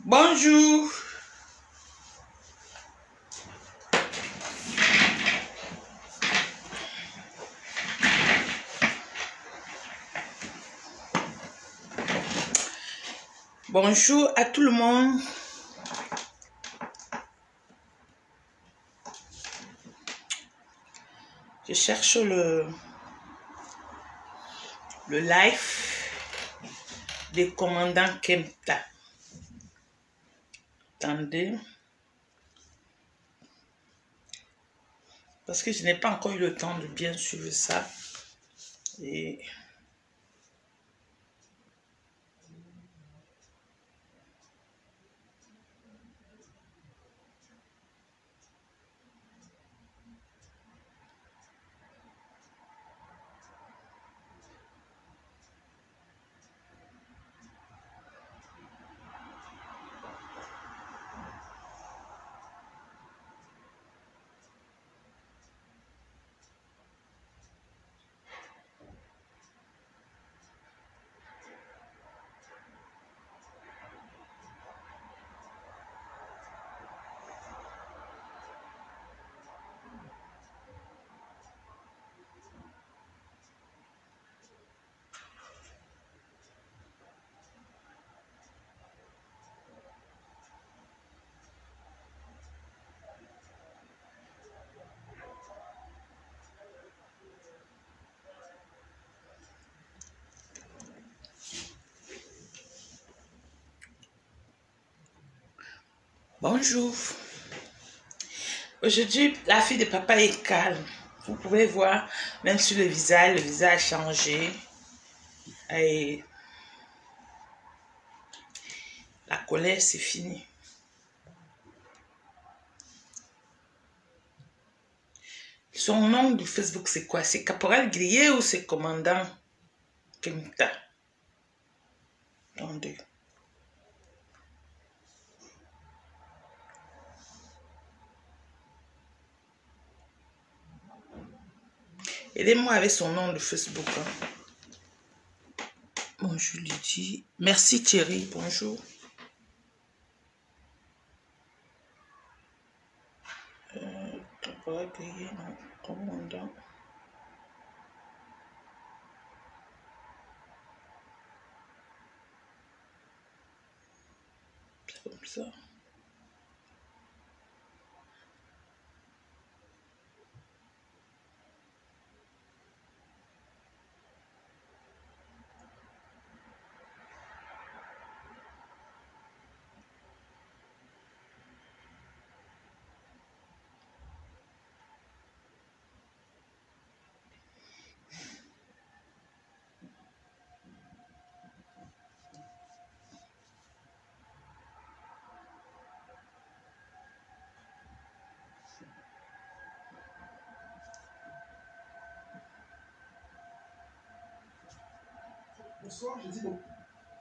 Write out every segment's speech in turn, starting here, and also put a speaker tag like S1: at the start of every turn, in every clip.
S1: Bonjour. Bonjour à tout le monde. Je cherche le live des commandants Kempta. Attendez. Parce que je n'ai pas encore eu le temps de bien suivre ça. Et... Bonjour. Aujourd'hui, la fille de papa est calme. Vous pouvez voir, même sur le visage a changé. Et la colère, c'est fini. Son nom de Facebook, c'est quoi? C'est Caporal Grillé ou c'est Commandant Kempta? Attendez. Aidez-moi avec son nom de Facebook. Hein. Bon, je lui dis. Merci Thierry, bonjour. Caporal Grillé, non. Commandant. C'est comme ça.
S2: Bonsoir, je dis donc.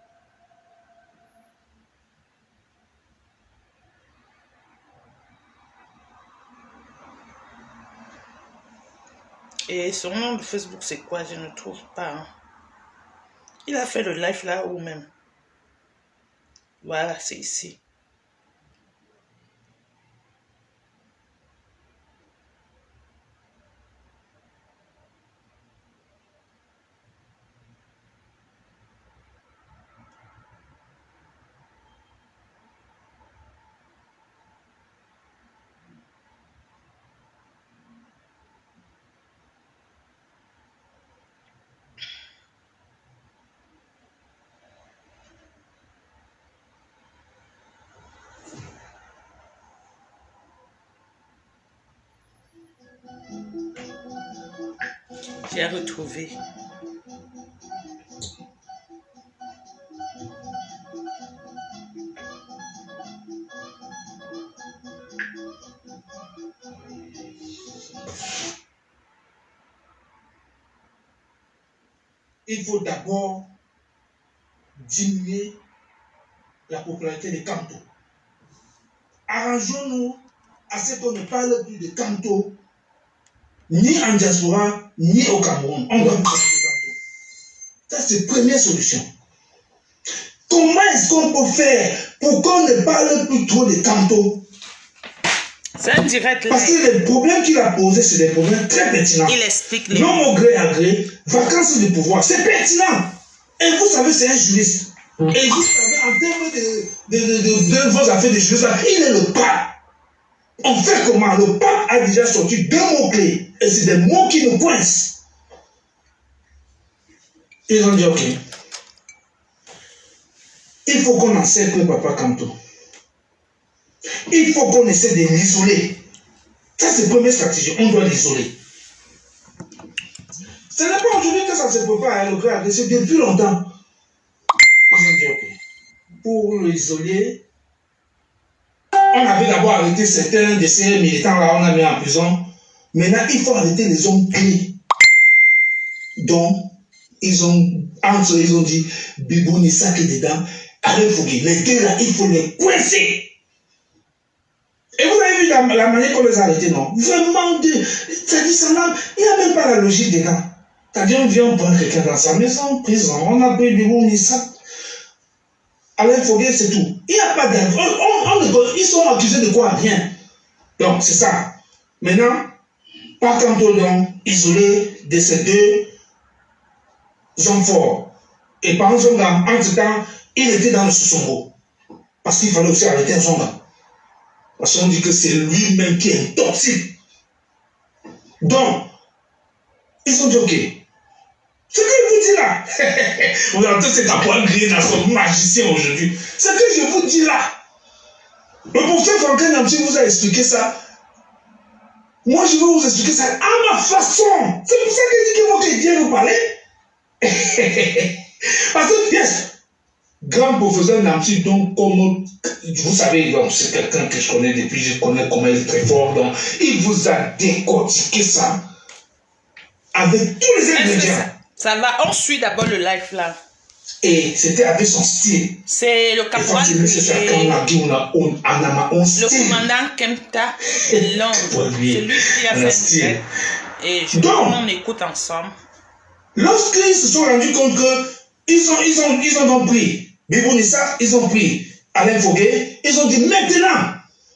S1: Et son nom de Facebook, c'est quoi? Je ne trouve pas. Hein. Il a fait le live là où même? Voilà, c'est ici. J'ai retrouvé.
S2: Il faut d'abord diminuer la popularité des Kanto. Arrangeons-nous à ce qu'on ne parle plus de Kanto, ni en diaspora, ni au Cameroun. On doit parler de Kanto. Ça, c'est la première solution. Comment est-ce qu'on peut faire pour qu'on ne parle plus trop de Kanto.
S1: C'est un direct live.
S2: Parce que les problèmes qu'il a posés, c'est des problèmes très pertinents.
S1: Il explique les
S2: Non au gré à gré, vacances de pouvoir, c'est pertinent. Et vous savez, c'est un juriste. Et vous savez, en termes de vos affaires de juriste, il est le pape. On fait comment? Le pape a déjà sorti 2 mots-clés. Et c'est des mots qui nous coincent. Ils ont dit, ok. Il faut qu'on encercle Papa Kanto. Il faut qu'on essaie de l'isoler. Ça, c'est la première stratégie. On doit l'isoler. Ce n'est pas aujourd'hui que ça se prépare, le grave. C'est depuis longtemps. Ils ont dit, ok. Pour l'isoler, on avait d'abord arrêté certains de ces militants-là, on a mis en prison. Maintenant, il faut arrêter les hommes clés. Donc, ils ont dit, Bibou Nissa qui est dedans, Alain Fogué. Les deux là, il faut les coincer. Et vous avez vu la manière qu'on les a arrêtés, non? Vraiment, c'est-à-dire, il n'y a même pas la logique dedans. C'est-à-dire, on vient prendre quelqu'un dans sa maison, en prison, on a pris Bibou Nissa. Alain Fogué, c'est tout. Il n'y a pas d'argent. Ils sont accusés de quoi? Rien. Donc, c'est ça. Maintenant, par Kanto, donc, isolé de ces 2 hommes forts. Et par exemple, entre-temps, il était dans le Sosongo. Parce qu'il fallait aussi arrêter un Zonga. Parce qu'on dit que c'est lui-même qui est toxique. Donc, ils ont dit, ok. Ce que je vous dis là, vous entendez cet appoint gris dans son magicien aujourd'hui. Ce que je vous dis là, le professeur Franklin Namsi vous a expliqué ça. Moi, je vais vous expliquer ça à ma façon. C'est pour ça que je dis que votre Dieu vous parler. Parce que, yes, grand professeur Namsi, donc, comme vous savez, c'est quelqu'un que je connais depuis, je connais comment il est très fort. Donc, il vous a décortiqué ça avec tous les ingrédients.
S1: Ça va, on suit d'abord le live là.
S2: Et c'était avec son style.
S1: C'est le caporal. Le commandant Kempta Londres. C'est lui qui a fait style. Et je crois qu'on écoute ensemble.
S2: Lorsqu'ils se sont rendus compte que ils ont donc pris Bibou Nissa, ils ont pris Alain Fogué, ils ont dit maintenant,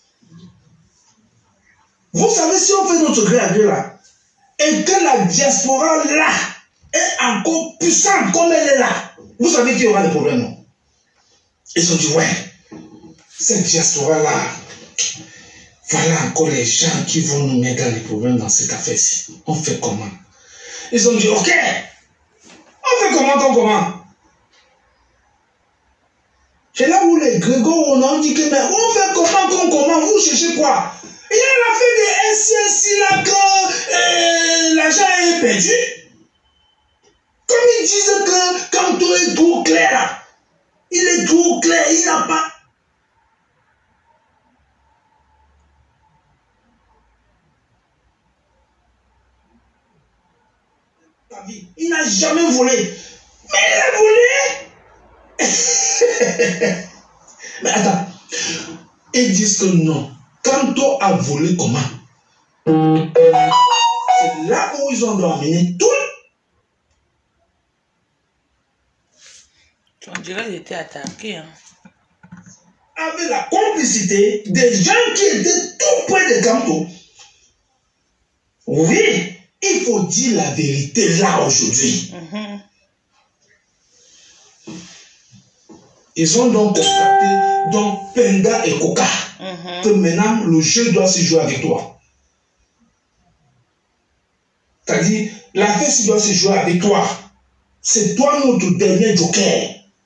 S2: vous savez, si on fait notre gré à gré là, et que la diaspora là est encore puissante comme elle est là, vous savez qu'il y aura des problèmes, non? Ils ont dit, ouais, cette diaspora-là, voilà encore les gens qui vont nous mettre dans les problèmes dans cette affaire-ci. On fait comment? Ils ont dit, ok, on fait comment? C'est là où les Grégor, on a dit que, mais on fait comment? Vous cherchez quoi? Il y a l'affaire des SCSI là que l'argent est perdu. Comme ils disent que Kanto est trop clair là, il est trop clair, il n'a pas. Il n'a jamais volé. Mais il a volé. Mais attends, ils disent que non. Kanto a volé comment? C'est là où ils ont dû amener tout.
S1: On dirait qu'il était attaqué. Hein.
S2: Avec la complicité des gens qui étaient tout près de Kanto. Oui, il faut dire la vérité là aujourd'hui. Ils ont donc constaté, donc Penda et Koka, que maintenant le jeu doit se jouer avec toi. C'est-à-dire, l'affaire doit se jouer avec toi. C'est toi notre dernier joker.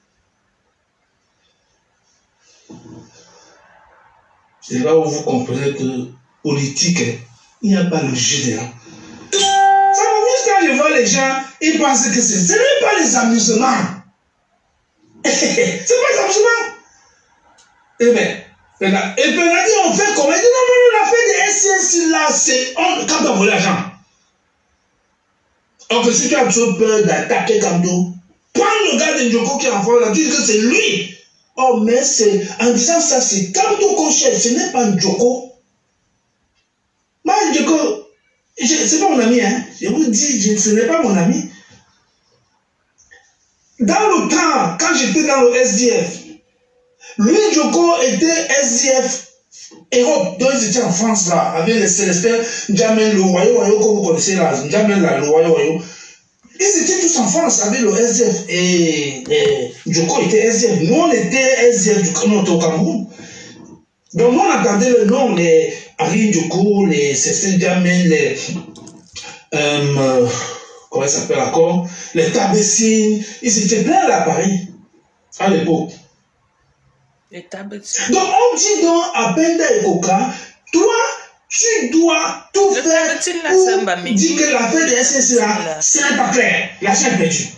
S2: C'est là où vous comprenez que politique, il n'y a pas le jeu dedans. Ça m'amuse quand je vois les gens, ils pensent que ce n'est pas les amusements. C'est pas les amusements. Eh bien, et Penadi, on fait comment? Il dit non, l'affaire des SCS là, c'est quand on veut l'argent. Donc si tu as trop peur d'attaquer Kanto, prends le gars de Njoko qui est en France, là, tu dis que c'est lui. Oh, mais c'est, en disant ça, c'est Kanto qu'on cherche, ce n'est pas Njoko. Moi, Njoko, c'est pas mon ami, hein. Je vous dis, ce n'est pas mon ami. Dans le temps, quand j'étais dans le SDF, Lui, Djoko, était SDF Europe. Donc, ils étaient en France, là, avec les Célestins, Jamel, le Wayo, comme vous connaissez là, Jamel, là, le Wayo. Ils étaient tous en France avec le SDF. Et Djoko était SDF. Nous, on était SDF du Cameroun. Donc, nous, on entendait le nom, les Henri Djoko, les Célestins Jamel, les. Comment ça s'appelle encore? Les Tabessines. Ils étaient pleins là à Paris, à l'époque.
S1: Les Tabessines.
S2: Donc, on dit donc à Penda et Koka, toi, tu dois tout faire pour dire que l'affaire de SSC là, c'est pas clair. L'argent est perdu.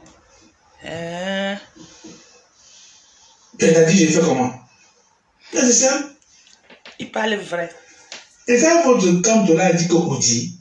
S2: Penda dit, j'ai fait comment? C'est ça?
S1: Il parle vrai.
S2: Et quand votre camp là dit qu'on dit,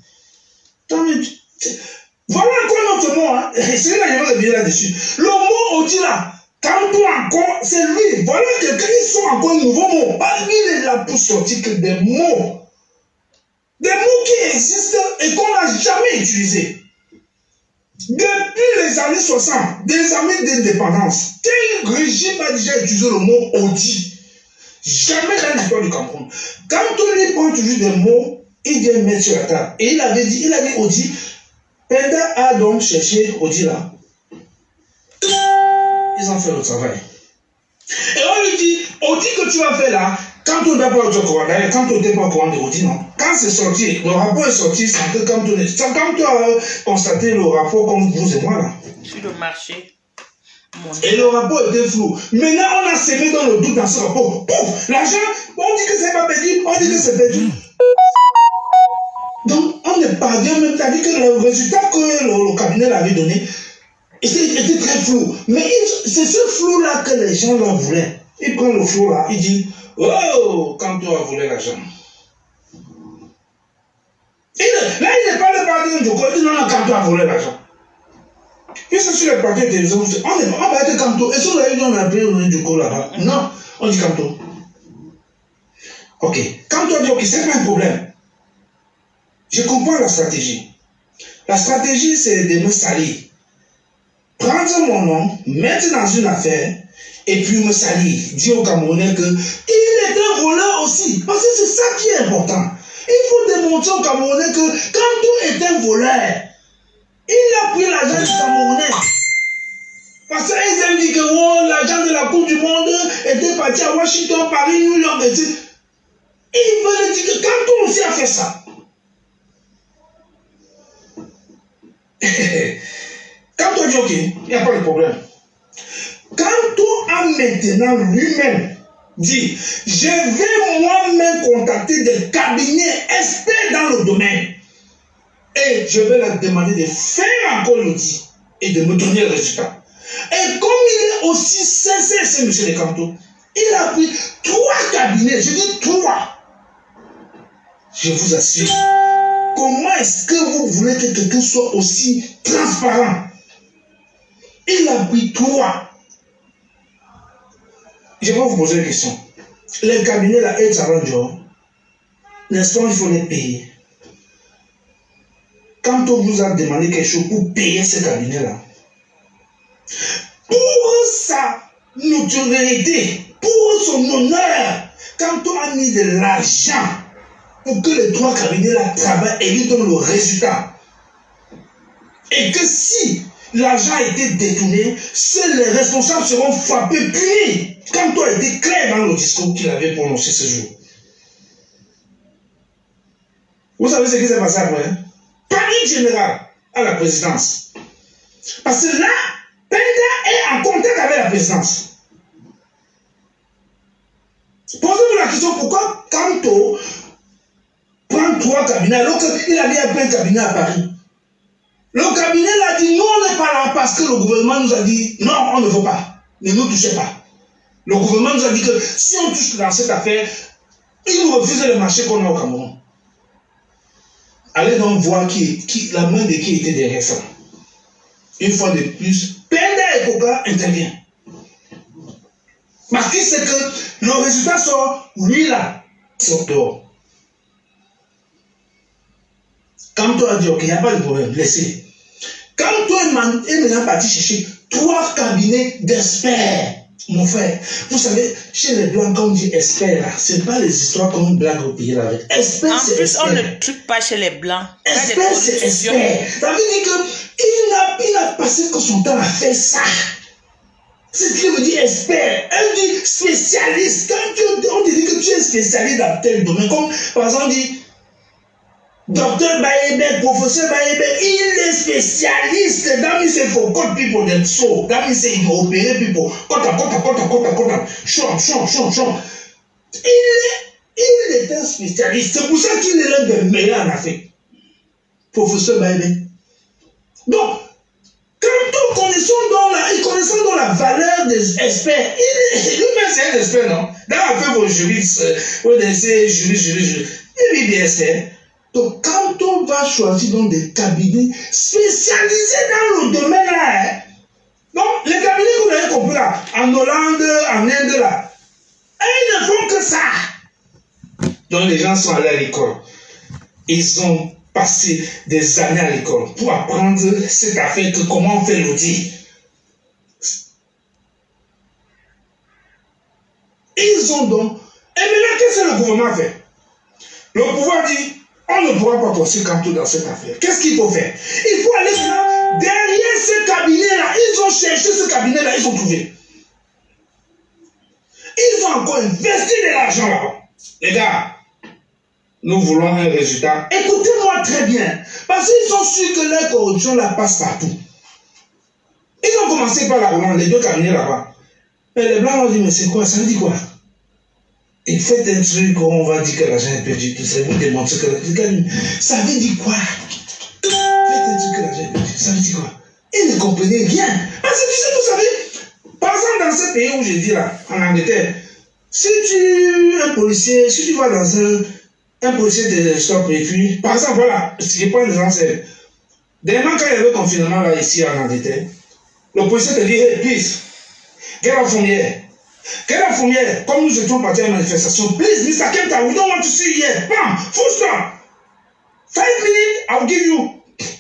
S2: voilà encore un autre mot, hein. C'est là, je vais revenir là-dessus. Le mot Odi là, quand toi encore, c'est lui. Voilà quelqu'un, ils sont encore un nouveau mot. Lui, il est là pour sortir que des mots. Des mots qui existent et qu'on n'a jamais utilisés. Depuis les années 60, des années d'indépendance, quel régime a déjà utilisé le mot Odi? Jamais dans l'histoire du Cameroun. Quand on lui prend toujours des mots, il vient mettre sur la table. Et il a dit Odi. Penda a donc cherché Odi là. Ils ont fait le travail. Et on lui dit, Odi que tu vas faire là, quand on n'a pas au courant, d'ailleurs, quand on n'était pas au courant de Odi, non. Quand c'est sorti, le rapport est sorti sans que quand tu as constaté le rapport comme vous et moi là.
S1: Sur le marché.
S2: Et le rapport était flou. Maintenant, on a semé dans le doute dans ce rapport. Pouf, l'argent, on dit que c'est pas perdu, on dit que c'est perdu. Donc, on ne parvient même pas à dire que le résultat que le cabinet l'avait donné était très flou. Mais c'est ce flou-là que les gens là voulaient. Ils prennent le flou-là, ils disent, oh, quand tu as voulu l'argent. Là, il n'est pas le parti de Djoko, il dit non, quand tu as volé l'argent. Puisque sur les partis de télévision, on va être Kanto. Et si on a eu on a appelé Djoko là-bas, non, on dit Kanto. Ok, Kanto dit, ok, c'est pas un problème. Je comprends la stratégie. La stratégie, c'est de me salir. Prendre mon nom, mettre dans une affaire, et puis me salir. Dire aux Camerounais que il est un voleur aussi. Parce que c'est ça qui est important. Il faut démontrer aux Camerounais que Kanto est un voleur. Il a pris l'argent du Camerounais. Parce qu'ils aiment dire que oh, l'argent de la Coupe du Monde était parti à Washington, Paris, New York, etc. Ils veulent dire que Kanto aussi a fait ça. Quand on dit ok, il n'y a pas de problème. Quand on a maintenant lui-même dit, je vais moi-même contacter des cabinets experts dans le domaine et je vais leur demander de faire encore l'audit et de me donner le résultat. Et comme il est aussi sincère, ce monsieur de Kanto, il a pris 3 cabinets, je dis 3. Je vous assure. Comment est-ce que vous voulez que quelqu'un soit aussi transparent? Il a pris 3. Je vais vous poser une question. Les cabinets, là, n'est-ce pas, il faut les payer. Quand on vous a demandé quelque chose pour payer ce cabinet-là, pour sa notoriété, pour son honneur, quand on a mis de l'argent pour que les 3 cabinets-là travaillent et lui donnent le résultat. Et que si l'argent a été détourné, seuls les responsables seront frappés, punis. Quand on a été clair dans le discours qu'il avait prononcé ce jour. Vous savez ce qui s'est passé après? Paris général à la présidence. Parce que là, Penda est en contact avec la présidence. Posez-vous la question, pourquoi Kanto prend 3 cabinets alors qu'il avait appelé un cabinet à Paris? Le cabinet l'a dit, non, on n'est pas là parce que le gouvernement nous a dit, non, on ne veut pas, ne nous touchez pas. Le gouvernement nous a dit que si on touche dans cette affaire, il nous refuse le marché qu'on a au Cameroun. Allez donc voir la main de qui était derrière ça. Une fois de plus, Penda et Koka intervient. Parce qu'il sait que le résultat sort, lui là, sort dehors. Quand toi a dit, ok, il n'y a pas de problème, laissez. Quand toi est maintenant parti chercher 3 cabinets d'experts Mon frère, vous savez, chez les Blancs, quand on dit expert, là, ce n'est pas les histoires qu'on blague au pays là avec. Expert, c'est expert.
S1: En plus, on ne truque pas chez les Blancs.
S2: Expert, c'est expert. Ça veut dire qu'il n'a passé que son temps à faire ça. C'est ce qu'il veut dire expert. Elle dit spécialiste. Quand on te dit que tu es spécialiste dans tel domaine, comme par exemple on dit docteur Baébé, professeur Baébé, il est spécialiste. Dans il s'est fait code people dem so. Dans il s'est opéré people. Kota. Chant. Il est un spécialiste. C'est pour ça qu'il est l'un des meilleurs en Afrique. Professeur Baébé. Donc, quand connaissons dans la valeur des experts, lui-même c'est un expert, non? Dans l'affaire vos juristes, vous laissez juristes, il est expert. Donc, quand on va choisir dans des cabinets spécialisés dans le domaine là, hein, donc les cabinets que vous avez compris là, en Hollande, en Inde là, ils ne font que ça. Donc les gens sont allés à l'école. Ils ont passé des années à l'école pour apprendre cette affaire que comment on fait l'audit. Ils ont donc... Et maintenant, qu'est-ce que le gouvernement fait? Le pouvoir dit, on ne pourra pas poursuivre Kanto dans cette affaire. Qu'est-ce qu'il faut faire? Il faut aller maintenant derrière ce cabinet-là. Ils ont cherché ce cabinet-là, ils ont trouvé. Ils ont encore investi de l'argent là-bas. Les gars, nous voulons un résultat. Écoutez-moi très bien. Parce qu'ils sont sûrs que la corruption la passe partout. Ils ont commencé par la Hollande, les deux cabinets là-bas. Mais les Blancs ont dit, mais c'est quoi? Ça veut dire quoi? Et faites un truc où on va dire que l'argent est perdu, tout ça, vous démontrez que l'argent... Ça veut dire quoi? Faites un truc que l'argent est perdu, ça veut dire quoi? Ils ne comprenaient rien. Parce que tu sais, vous savez, par exemple, dans ce pays où j'ai dit là, en Angleterre, si tu es un policier, si tu vas dans un policier de stop et puis, par exemple, voilà, je prends des anciens. Dernièrement, quand il y avait le confinement là, ici en Angleterre, le policier te dit, hey, please, get off from here. Get off from here. Comme nous étions partis à la manifestation, please, Mr. Kenta, we don't want to see you here. Bam, full stop. 5 minutes, I'll give you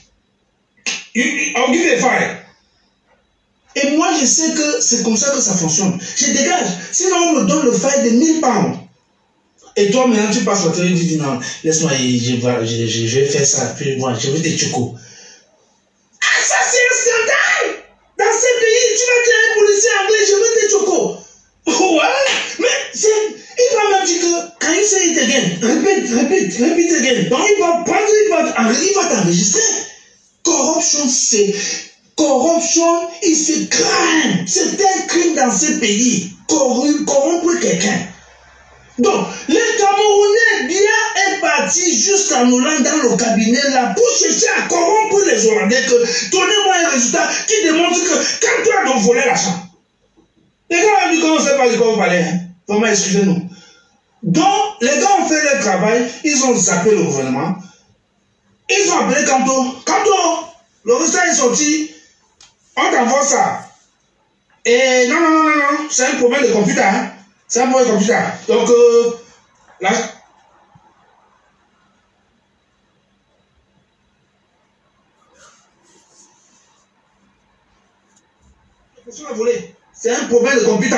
S2: a fire. Et moi, je sais que c'est comme ça que ça fonctionne. Je dégage. Sinon, on me donne le fire de 1000 pounds. Et toi, maintenant, tu passes au télé et tu dis non, laisse-moi, je vais faire ça, puis moi, je vais des chocos. Ah, ça, c'est un scandale! Dans ce pays, tu vas dire à un policier anglais, je veux des chocos. Ouais, mais il va me dire que, can you say it again? Repeat again. Donc, il va prendre, il va t'enregistrer. Corruption, c'est crime. C'est un crime dans ce pays. Corrompre quelqu'un. Donc, les Camerounais bien est parti jusqu'en Hollande dans le cabinet là pour chercher à corrompre les Hollandais que donnez-moi un résultat qui démontre que quand tu as donc volé l'argent. Les gars ont dit qu'on ne sait pas de quoi vous parlez. Hein? Vraiment, excusez-nous. Donc, les gars ont fait leur travail, ils ont zappé le gouvernement. Ils ont appelé Kanto. Kanto, le résultat est sorti. On t'envoie ça. Et non, c'est un problème de computer. Hein? C'est un problème de computer. Donc, là. C'est un problème de computer.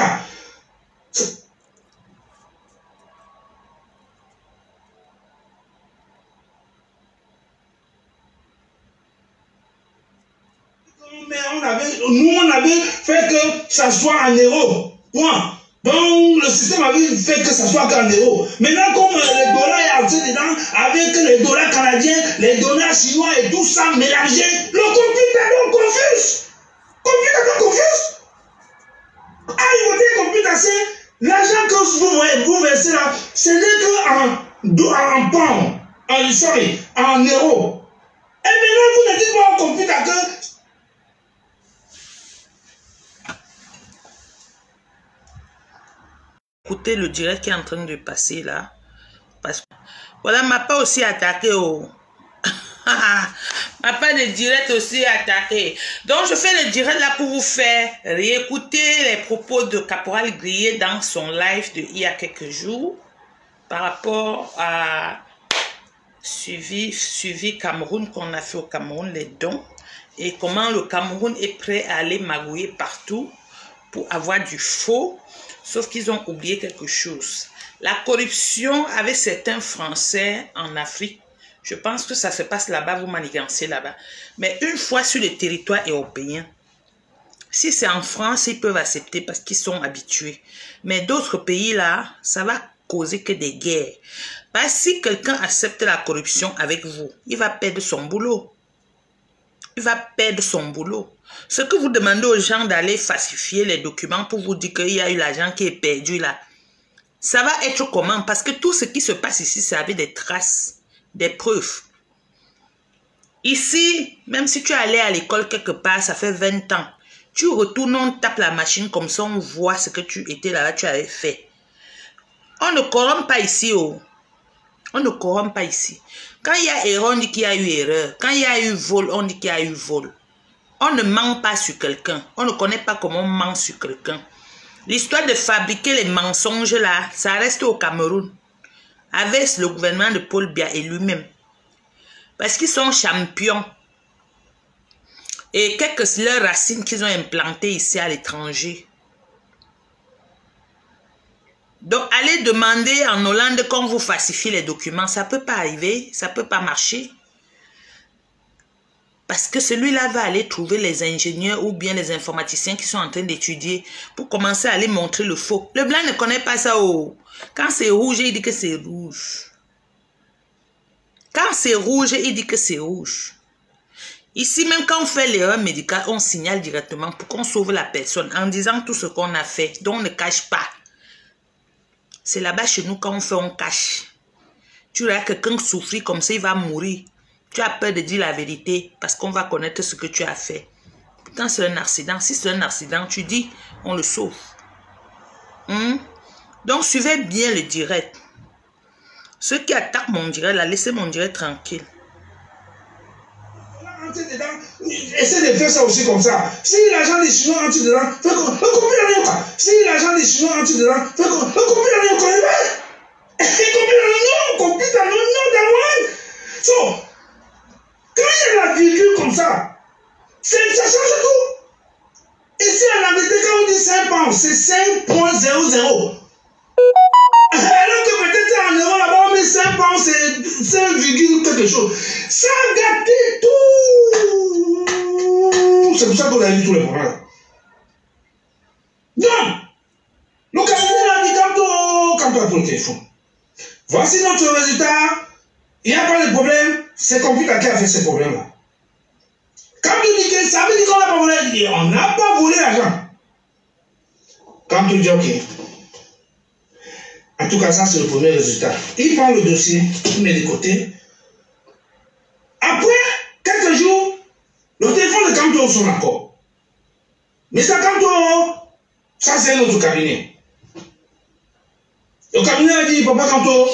S2: Mais on avait fait que ça soit en euros. Point. Donc le système avait fait que ça soit qu'en euros. Maintenant, comme les dollars est entré dedans, avec les dollars canadiens, les dollars chinois et tout ça mélangé, le computer donc confuse. Ah, il votait computer, c'est l'argent que vous versez là, ce n'est qu'en pound, en euros. Et maintenant, vous ne dites pas au computer que
S1: écoutez le direct qui est en train de passer là. Parce que voilà, m'a pas aussi attaqué au... m'a pas de direct aussi attaqué. Donc je fais le direct là pour vous faire réécouter les propos de Caporal Grillé dans son live de il y a quelques jours par rapport à suivi Cameroun qu'on a fait au Cameroun, les dons, et comment le Cameroun est prêt à aller magouiller partout pour avoir du faux, sauf qu'ils ont oublié quelque chose. La corruption avec certains Français en Afrique, je pense que ça se passe là-bas, vous manigancez là-bas. Mais une fois sur le territoire européen, si c'est en France, ils peuvent accepter parce qu'ils sont habitués. Mais d'autres pays là, ça va causer que des guerres. Parce que si quelqu'un accepte la corruption avec vous, il va perdre son boulot. Il va perdre son boulot. Ce que vous demandez aux gens d'aller falsifier les documents pour vous dire qu'il y a eu l'argent qui est perdu là, ça va être comment? Parce que tout ce qui se passe ici, c'est avec des traces, des preuves. Ici, même si tu es allé à l'école quelque part, ça fait 20 ans, tu retournes, on tape la machine comme ça, on voit ce que tu étais là, tu avais fait. On ne corrompt pas ici, oh. On ne corrompt pas ici. Quand il y a erreur, on dit qu'il y a eu erreur. Quand il y a eu vol, on dit qu'il y a eu vol. On ne ment pas sur quelqu'un. On ne connaît pas comment on ment sur quelqu'un. L'histoire de fabriquer les mensonges là, ça reste au Cameroun. Avec le gouvernement de Paul Biya et lui-même. Parce qu'ils sont champions. Et quelques leurs racines qu'ils ont implantées ici à l'étranger. Donc, allez demander en Hollande qu'on vous falsifie les documents. Ça ne peut pas arriver, ça ne peut pas marcher. Parce que celui-là va aller trouver les ingénieurs ou bien les informaticiens qui sont en train d'étudier pour commencer à aller montrer le faux. Le blanc ne connaît pas ça. Oh. Quand c'est rouge, il dit que c'est rouge. Quand c'est rouge, il dit que c'est rouge. Ici, même quand on fait l'erreur médicale, on signale directement pour qu'on sauve la personne en disant tout ce qu'on a fait. Donc, on ne cache pas. C'est là-bas chez nous, quand on fait, on cache. Tu verras quelqu'un souffrir comme ça, il va mourir. Tu as peur de dire la vérité parce qu'on va connaître ce que tu as fait. Pourtant, c'est un accident. Si c'est un accident, tu dis, on le sauve. Donc, suivez bien le direct. Ceux qui attaquent mon direct, là, laissez mon direct tranquille.
S2: Essaie de faire ça aussi comme ça. Si l'agent des Chinois entre dedans, fais comme le copie rien quoi. Si l'agent des Chinois entre dedans, fais comme le copie rien quoi. Non, copie ta non d'avoir. So, quand il y a la virgule comme ça, ça change tout. Ici en Angleterre, quand on dit 5 pounds, c'est 5.00. Alors que peut-être en euros là-bas, on met 5 pounds, c'est 5, quelque chose. Ça a gâté tout. C'est pour ça qu'on a vu tous les problèmes. Non. Le cabinet a dit quand toi ton téléphone. Voici notre résultat. Il n'y a pas de problème. C'est le computer qui a fait ce problème-là. Quand tu dis que ça veut dire qu'on n'a pas volé, on n'a pas volé l'argent. Quand tu dis OK. En tout cas, ça c'est le premier résultat. Il prend le dossier, il met de côté. Après quelques jours, le téléphone de Kanto sonne encore. Mais ça, Kanto, ça c'est notre cabinet. Le cabinet a dit, Papa Kanto,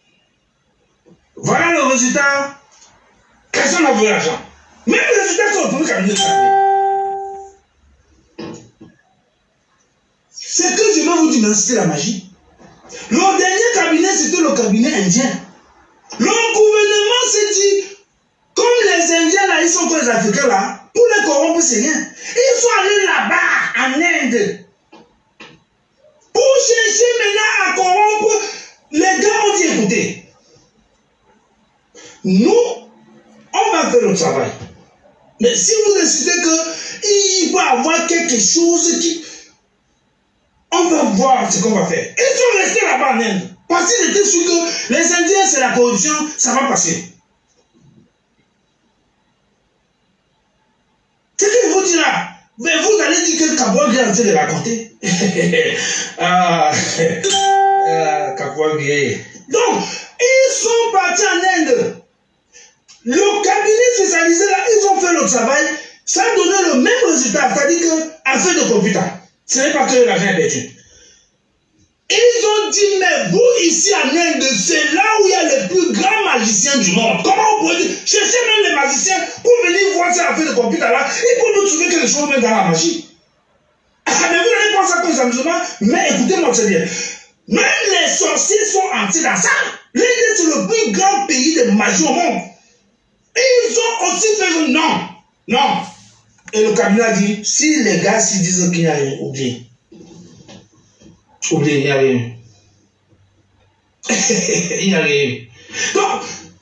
S2: voilà le résultat. Personne n'a volé l'argent. Même le résultat que le premier cabinet a dit. C'est que je vais vous dire, c'était la magie. Le dernier cabinet, c'était le cabinet indien. Le gouvernement s'est dit, comme les Indiens là, ils sont comme les Africains là, pour les corrompre, c'est rien. Ils sont allés là-bas, en Inde, pour chercher maintenant à corrompre. Les gars ont dit, écoutez, nous, on va faire le travail. Mais si vous décidez qu'il va y avoir quelque chose qui... On va voir ce qu'on va faire. Ils sont restés là-bas en Inde. Parce qu'ils étaient sûrs que les Indiens, c'est la corruption, ça va passer. C'est ce que vous dites là. Mais vous allez dire que Kabouagé est en train de raconter. Kabouagé. Donc, ils sont partis en Inde. Le cabinet spécialisé là, ils ont fait le travail. Ça a donné le même résultat. C'est-à-dire qu'affaire de computer. Ce n'est pas que l'argent est perdu. Ils ont dit, mais vous ici en Inde, c'est là où il y a les plus grands magiciens du monde. Comment on pourrait dire, cherchez même les magiciens pour venir voir cette affaire de computer là et pour nous trouver quelque chose même dans la magie. Mais vous n'allez pas ça comme amusement, mais écoutez-moi très bien. Même les sorciers sont entrés dans ça. L'Inde, c'est le plus grand pays de magie au monde. Ils ont aussi fait non. Et le cabinet a dit, si les gars s'ils disent qu'il n'y a rien, oubliez. Oubliez, il n'y a rien. Il n'y a rien. Donc,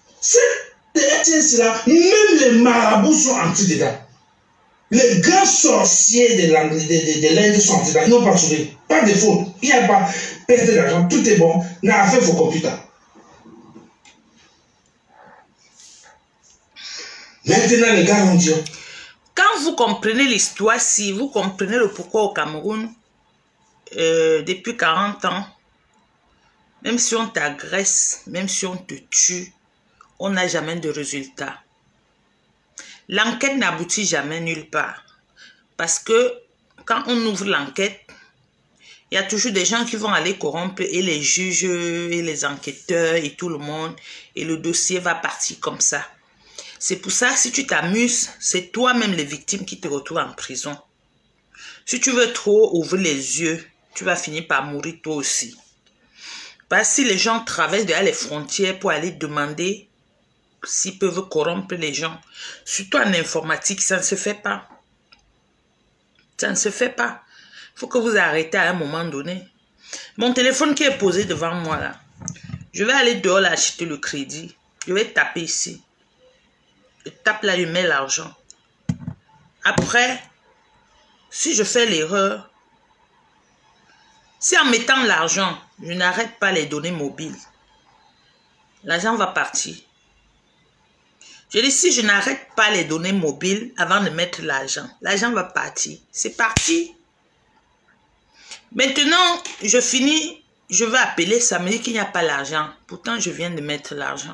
S2: là, même les marabouts sont entrés dedans. Les grands sorciers de l'Inde sont entrés dedans. Ils n'ont pas trouvé. Pas de faute. Il n'y a pas perdre d'argent. Tout est bon. N'a fait vos computers. Maintenant, les gars vont dire.
S1: Quand vous comprenez l'histoire, si vous comprenez le pourquoi au Cameroun, depuis 40 ans, même si on t'agresse, même si on te tue, on n'a jamais de résultat. L'enquête n'aboutit jamais nulle part. Parce que quand on ouvre l'enquête, il y a toujours des gens qui vont aller corrompre et les juges et les enquêteurs et tout le monde. Et le dossier va partir comme ça. C'est pour ça, si tu t'amuses, c'est toi-même les victimes qui te retrouvent en prison. Si tu veux trop ouvrir les yeux, tu vas finir par mourir toi aussi. Parce que si les gens traversent derrière les frontières pour aller demander s'ils peuvent corrompre les gens, surtout en informatique, ça ne se fait pas. Ça ne se fait pas. Il faut que vous arrêtez à un moment donné. Mon téléphone qui est posé devant moi là, je vais aller dehors là, acheter le crédit. Je vais taper ici. Je tape là, je mets l'argent. Après, si je fais l'erreur, si en mettant l'argent, je n'arrête pas les données mobiles, l'argent va partir. Je dis, si je n'arrête pas les données mobiles avant de mettre l'argent va partir. C'est parti. Maintenant, je finis, je vais appeler, ça me dit qu'il n'y a pas l'argent. Pourtant, je viens de mettre l'argent.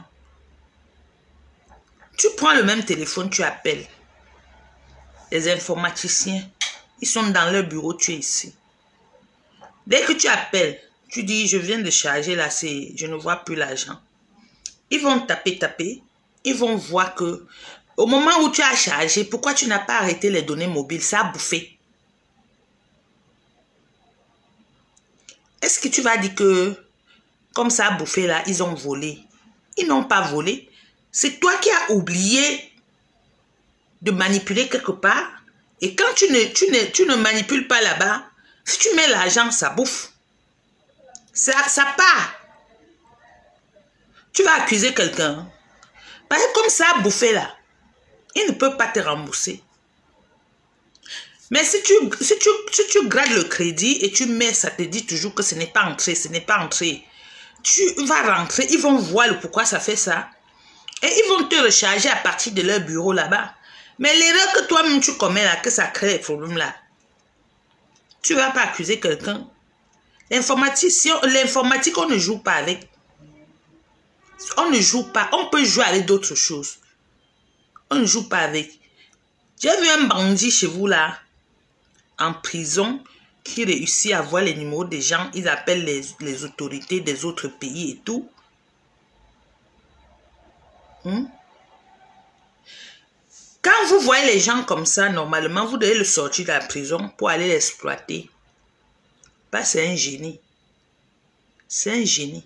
S1: Tu prends le même téléphone, tu appelles. Les informaticiens, ils sont dans leur bureau, tu es ici. Dès que tu appelles, tu dis, je viens de charger là, je ne vois plus l'argent. Ils vont taper. Ils vont voir que au moment où tu as chargé, pourquoi tu n'as pas arrêté les données mobiles? Ça a bouffé. Est-ce que tu vas dire que comme ça a bouffé là, ils ont volé? Ils n'ont pas volé. C'est toi qui as oublié de manipuler quelque part. Et quand tu ne manipules pas là-bas, si tu mets l'argent, ça bouffe. Ça part. Tu vas accuser quelqu'un. Parce que comme ça a bouffé là, il ne peut pas te rembourser. Mais si tu grades le crédit et tu mets, ça te dit toujours que ce n'est pas entré, ce n'est pas entré. Tu vas rentrer, ils vont voir le pourquoi ça fait ça. Et ils vont te recharger à partir de leur bureau là-bas. Mais l'erreur que toi-même tu commets là, que ça crée des problèmes là, tu ne vas pas accuser quelqu'un. L'informatique, on ne joue pas avec. On ne joue pas. On peut jouer avec d'autres choses. On ne joue pas avec. J'ai vu un bandit chez vous là, en prison, qui réussit à voir les numéros des gens. Ils appellent les autorités des autres pays et tout. Quand vous voyez les gens comme ça, normalement, vous devez le sortir de la prison pour aller l'exploiter. C'est un génie. C'est un génie.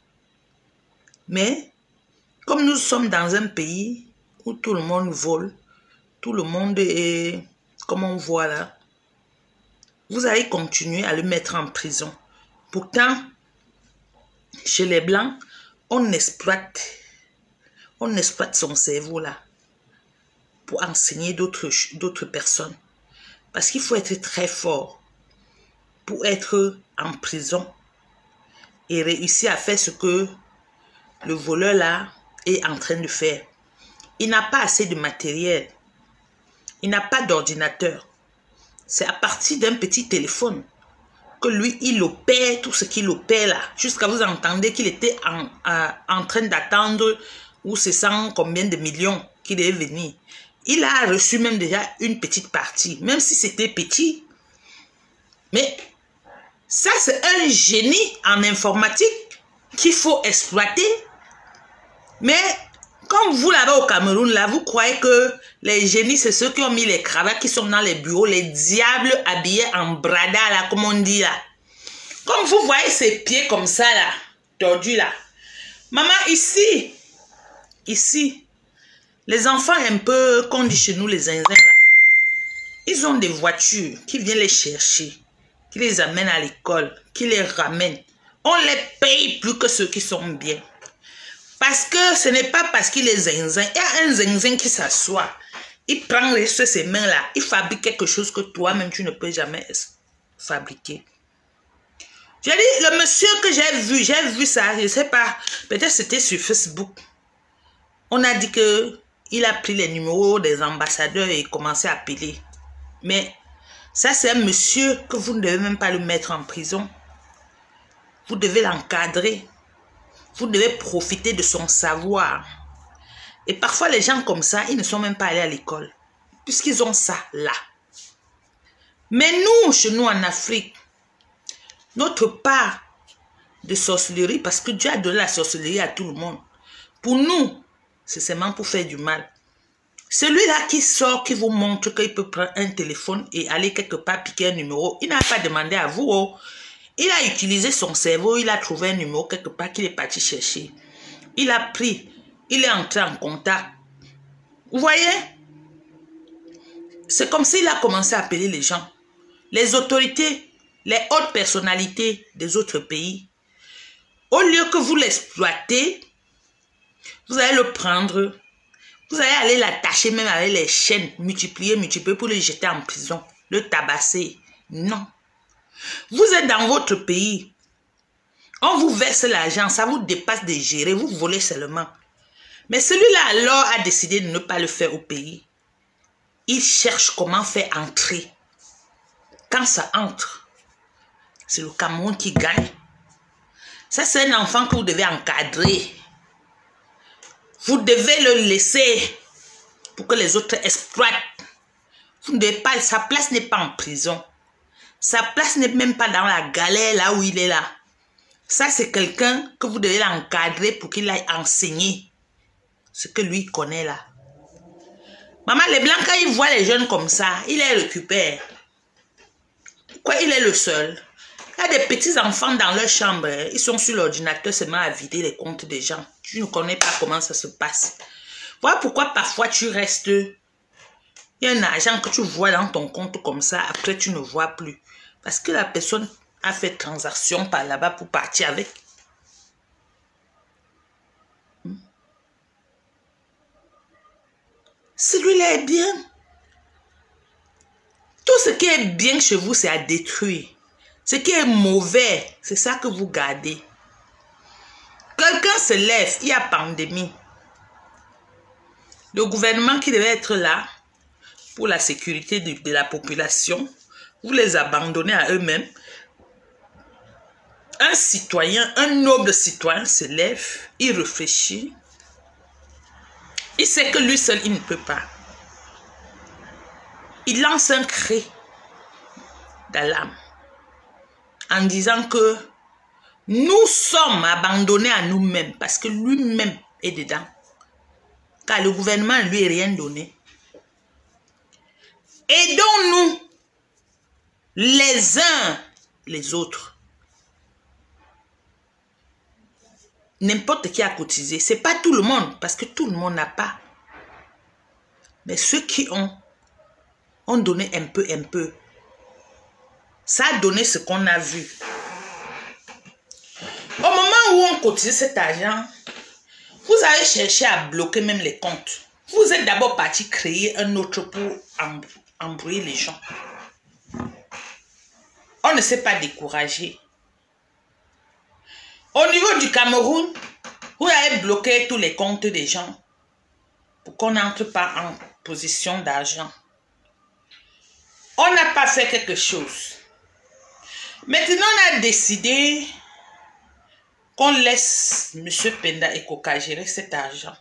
S1: Mais, comme nous sommes dans un pays où tout le monde vole, tout le monde est, comme on voit là, vous allez continuer à le mettre en prison. Pourtant, chez les Blancs, on exploite son cerveau là pour enseigner d'autres personnes. Parce qu'il faut être très fort pour être en prison et réussir à faire ce que le voleur là est en train de faire. Il n'a pas assez de matériel. Il n'a pas d'ordinateur. C'est à partir d'un petit téléphone que lui, il opère tout ce qu'il opère là. Jusqu'à vous entendre qu'il était en train d'attendre ou c'est 100 combien de millions qu'il est venu. Il a reçu même déjà une petite partie. Même si c'était petit. Mais ça, c'est un génie en informatique qu'il faut exploiter. Mais comme vous là-bas au Cameroun, là, vous croyez que les génies, c'est ceux qui ont mis les cravates, qui sont dans les bureaux, les diables habillés en brada, là, comme on dit là. Comme vous voyez ces pieds comme ça, là, tordus là. Maman, ici, les enfants un peu, qu'on dit chez nous, les zinzins là, ils ont des voitures qui viennent les chercher. qui les amène à l'école, qui les ramène. On les paye plus que ceux qui sont bien. Parce que ce n'est pas parce qu'il est zinzin. Il y a un zinzin qui s'assoit. Il prend ses mains-là. Il fabrique quelque chose que toi-même, tu ne peux jamais fabriquer. J'ai dit, le monsieur que j'ai vu ça, je ne sais pas, peut-être c'était sur Facebook. On a dit qu'il a pris les numéros des ambassadeurs et commencé à appeler. Mais ça, c'est un monsieur que vous ne devez même pas le mettre en prison. Vous devez l'encadrer. Vous devez profiter de son savoir. Et parfois, les gens comme ça, ils ne sont même pas allés à l'école. Puisqu'ils ont ça là. Mais nous, chez nous en Afrique, notre part de sorcellerie, parce que Dieu a donné la sorcellerie à tout le monde. Pour nous, c'est seulement pour faire du mal. Celui-là qui sort, qui vous montre qu'il peut prendre un téléphone et aller quelque part piquer un numéro, il n'a pas demandé à vous. Oh. Il a utilisé son cerveau, il a trouvé un numéro quelque part qu'il est parti chercher. Il a pris, il est entré en contact. Vous voyez? C'est comme s'il a commencé à appeler les gens. Les autorités, les hautes personnalités des autres pays. Au lieu que vous l'exploitez, vous allez le prendre, vous allez aller l'attacher même avec les chaînes, multiplier pour le jeter en prison, le tabasser. Non. Vous êtes dans votre pays. On vous verse l'argent, ça vous dépasse de gérer, vous volez seulement. Mais celui-là alors a décidé de ne pas le faire au pays. Il cherche comment faire entrer. Quand ça entre, c'est le Cameroun qui gagne. Ça, c'est un enfant que vous devez encadrer. Vous devez le laisser pour que les autres exploitent. Vous ne devez pas, sa place n'est pas en prison. Sa place n'est même pas dans la galère là où il est là. Ça, c'est quelqu'un que vous devez l'encadrer pour qu'il aille enseigner ce que lui connaît là. Maman, les blancs, quand ils voient les jeunes comme ça, ils les récupèrent. Pourquoi il est le seul? Il y a des petits enfants dans leur chambre. Ils sont sur l'ordinateur seulement à vider les comptes des gens. Tu ne connais pas comment ça se passe. Voilà pourquoi parfois tu restes. Il y a un argent que tu vois dans ton compte comme ça. Après, tu ne vois plus. Parce que la personne a fait transaction par là-bas pour partir avec. Celui-là est bien. Tout ce qui est bien chez vous, c'est à détruire. Ce qui est mauvais, c'est ça que vous gardez. Quelqu'un se lève, il y a pandémie. Le gouvernement qui devait être là pour la sécurité de la population, vous les abandonnez à eux-mêmes. Un citoyen, un noble citoyen se lève, il réfléchit. Il sait que lui seul, il ne peut pas. Il lance un cri d'alarme en disant que nous sommes abandonnés à nous-mêmes parce que lui-même est dedans. Car le gouvernement ne lui a rien donné. Aidons-nous les uns les autres. N'importe qui a cotisé. Ce n'est pas tout le monde parce que tout le monde n'a pas. Mais ceux qui ont donné un peu, un peu. Ça a donné ce qu'on a vu. Au moment où on cotise cet argent, vous avez cherché à bloquer même les comptes. Vous êtes d'abord parti créer un autre pour embrouiller les gens. On ne s'est pas découragé. Au niveau du Cameroun, vous avez bloqué tous les comptes des gens pour qu'on n'entre pas en position d'argent. On n'a pas fait quelque chose. Maintenant, on a décidé qu'on laisse M. Penda et Coca gérer cet argent.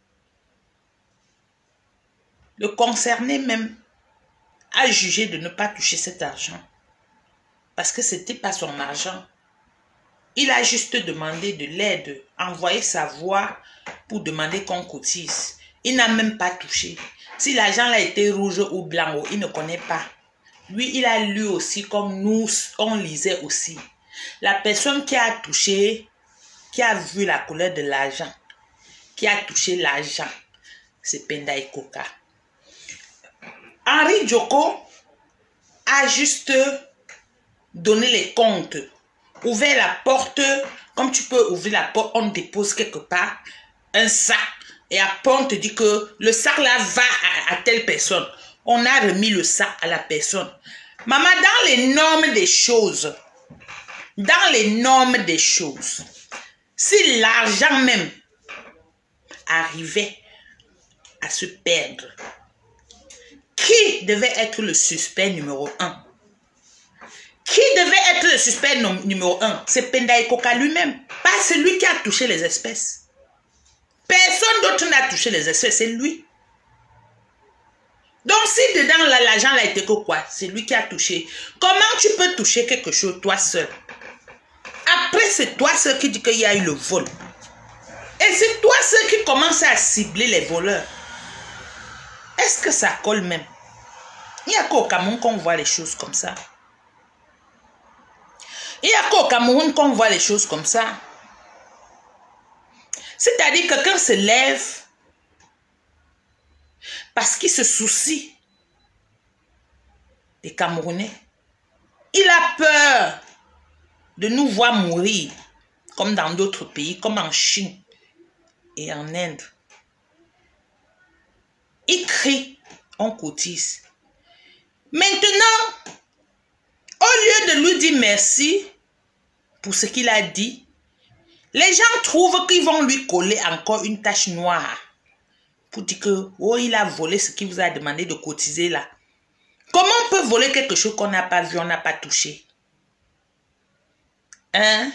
S1: Le concerné même a jugé de ne pas toucher cet argent. Parce que ce n'était pas son argent. Il a juste demandé de l'aide, envoyé sa voix pour demander qu'on cotise. Il n'a même pas touché. Si l'argent a été rouge ou blanc, il ne connaît pas. Lui, il a lu aussi comme nous, on lisait aussi. La personne qui a touché, qui a vu la couleur de l'argent, qui a touché l'argent, c'est Penda et Coca. Henri Djoko a juste donner les comptes. Ouvrir la porte, comme tu peux ouvrir la porte, on dépose quelque part un sac et après on te dit que le sac là va à telle personne. On a remis le sac à la personne. Maman, dans les normes des choses, si l'argent même arrivait à se perdre, qui devait être le suspect numéro 1? Qui devait être le suspect numéro 1? C'est Pendaye Koka lui-même. Pas celui qui a touché les espèces. Personne d'autre n'a touché les espèces, c'est lui. Donc si dedans l'argent a été quoi? C'est lui qui a touché. Comment tu peux toucher quelque chose toi seul? Après c'est toi seul qui dit qu'il y a eu le vol. Et c'est toi seul qui commence à cibler les voleurs. Est-ce que ça colle même? Il n'y a qu'au Cameroun qu'on voit les choses comme ça. Il n'y a qu'au Cameroun qu'on voit les choses comme ça. C'est-à-dire que quelqu'un se lève parce qu'il se soucie des Camerounais. Il a peur de nous voir mourir comme dans d'autres pays, comme en Chine et en Inde. Il crie, on cotise. Maintenant, au lieu de lui dire merci pour ce qu'il a dit, les gens trouvent qu'ils vont lui coller encore une tache noire pour dire que, oh, il a volé ce qu'il vous a demandé de cotiser là. Comment on peut voler quelque chose qu'on n'a pas vu, on n'a pas touché? Hein?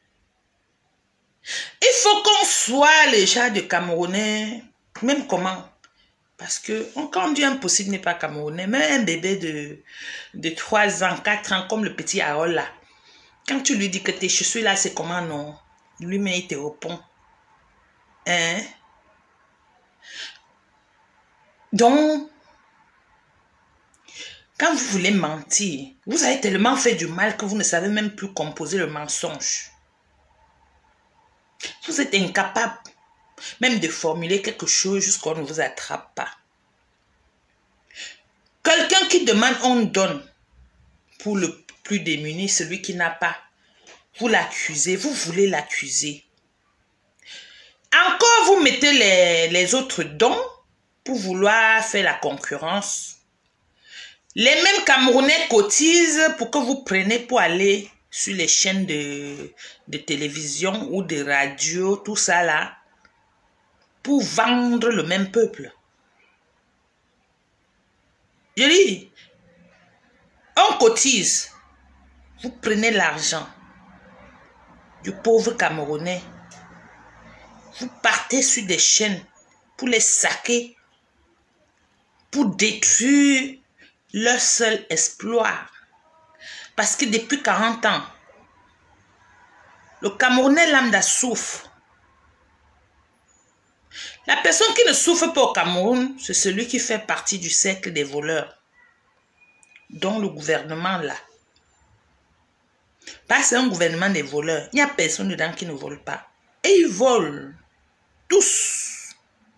S1: Il faut qu'on soit les gens de Camerounais, même comment? Parce que quand on dit impossible n'est pas Camerounais, même un bébé de 3 ans, 4 ans, comme le petit Harold là, quand tu lui dis que tes chaussures là, c'est comment non? Lui-même, il te répond. Hein? Donc, quand vous voulez mentir, vous avez tellement fait du mal que vous ne savez même plus composer le mensonge. Vous êtes incapable même de formuler quelque chose jusqu'on ne vous attrape pas. Quelqu'un qui demande, on donne. Pour le plus démuni, celui qui n'a pas. Vous l'accusez, vous voulez l'accuser. Encore, vous mettez les autres dons pour vouloir faire la concurrence. Les mêmes Camerounais cotisent pour que vous preniez pour aller sur les chaînes de télévision ou de radio, tout ça là, pour vendre le même peuple. Je dis, on cotise, vous prenez l'argent du pauvre Camerounais, vous partez sur des chaînes pour les saquer, pour détruire leur seul exploit. Parce que depuis 40 ans, le Camerounais lambda souffre. La personne qui ne souffre pas au Cameroun, c'est celui qui fait partie du cercle des voleurs, dont le gouvernement là. Parce que c'est un gouvernement des voleurs. Il n'y a personne dedans qui ne vole pas. Et ils volent. Tous.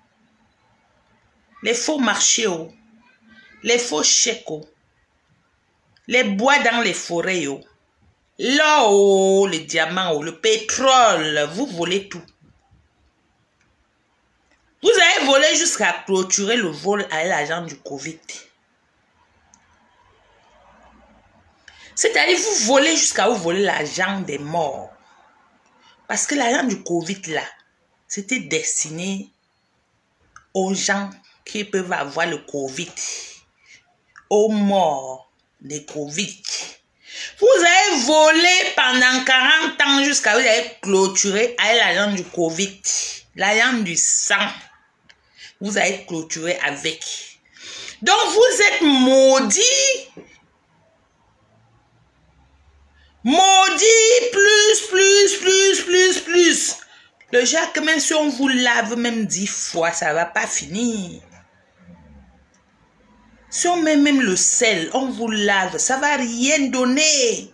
S1: Les faux marchés, les faux chèques, les bois dans les forêts, l'or, les diamants, le pétrole, vous volez tout. Vous avez volé jusqu'à clôturer le vol à l'agent du Covid. C'est-à-dire vous volez jusqu'à vous voler l'argent des morts. Parce que l'argent du Covid là, c'était destiné aux gens qui peuvent avoir le Covid. Aux morts de Covid. Vous avez volé pendant 40 ans jusqu'à vous avez clôturé avec l'argent du Covid. L'argent du sang. Vous avez clôturé avec. Donc vous êtes maudits. Maudit, plus. Le Jacques, même si on vous lave même 10 fois, ça ne va pas finir. Si on met même le sel, on vous lave, ça ne va rien donner.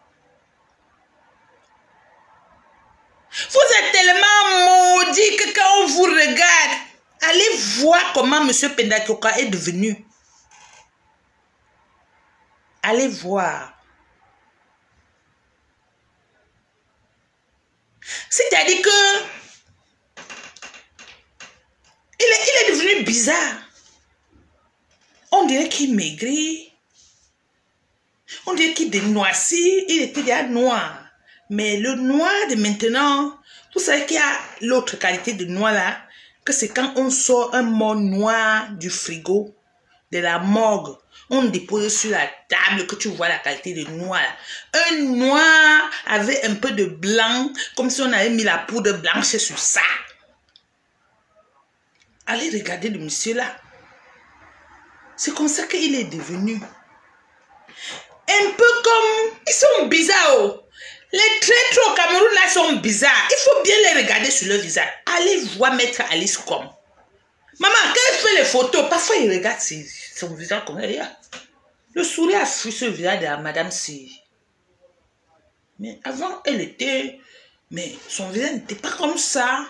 S1: Vous êtes tellement maudit que quand on vous regarde, allez voir comment M. Pendaye Koka est devenu. Allez voir. C'est-à-dire que il est devenu bizarre. On dirait qu'il maigrit. On dirait qu'il dénoissit. Il était déjà noir. Mais le noir de maintenant, vous savez qu'il y a l'autre qualité de noir là, que c'est quand on sort un mort noir du frigo, de la morgue, on dépose sur la table que tu vois la qualité de noir là. Un noir avec un peu de blanc, comme si on avait mis la poudre blanche sur ça. Allez regarder le monsieur là. C'est comme ça qu'il est devenu. Un peu comme... Ils sont bizarres. Oh. Les traîtres au Cameroun là sont bizarres. Il faut bien les regarder sur leur visage. Allez voir Maître Alice comme. Maman, quand elle fait les photos, parfois il regarde son visage comme ça. Le sourire a fui sur le visage de la madame C. Mais avant, elle était... Mais son visage n'était pas comme ça.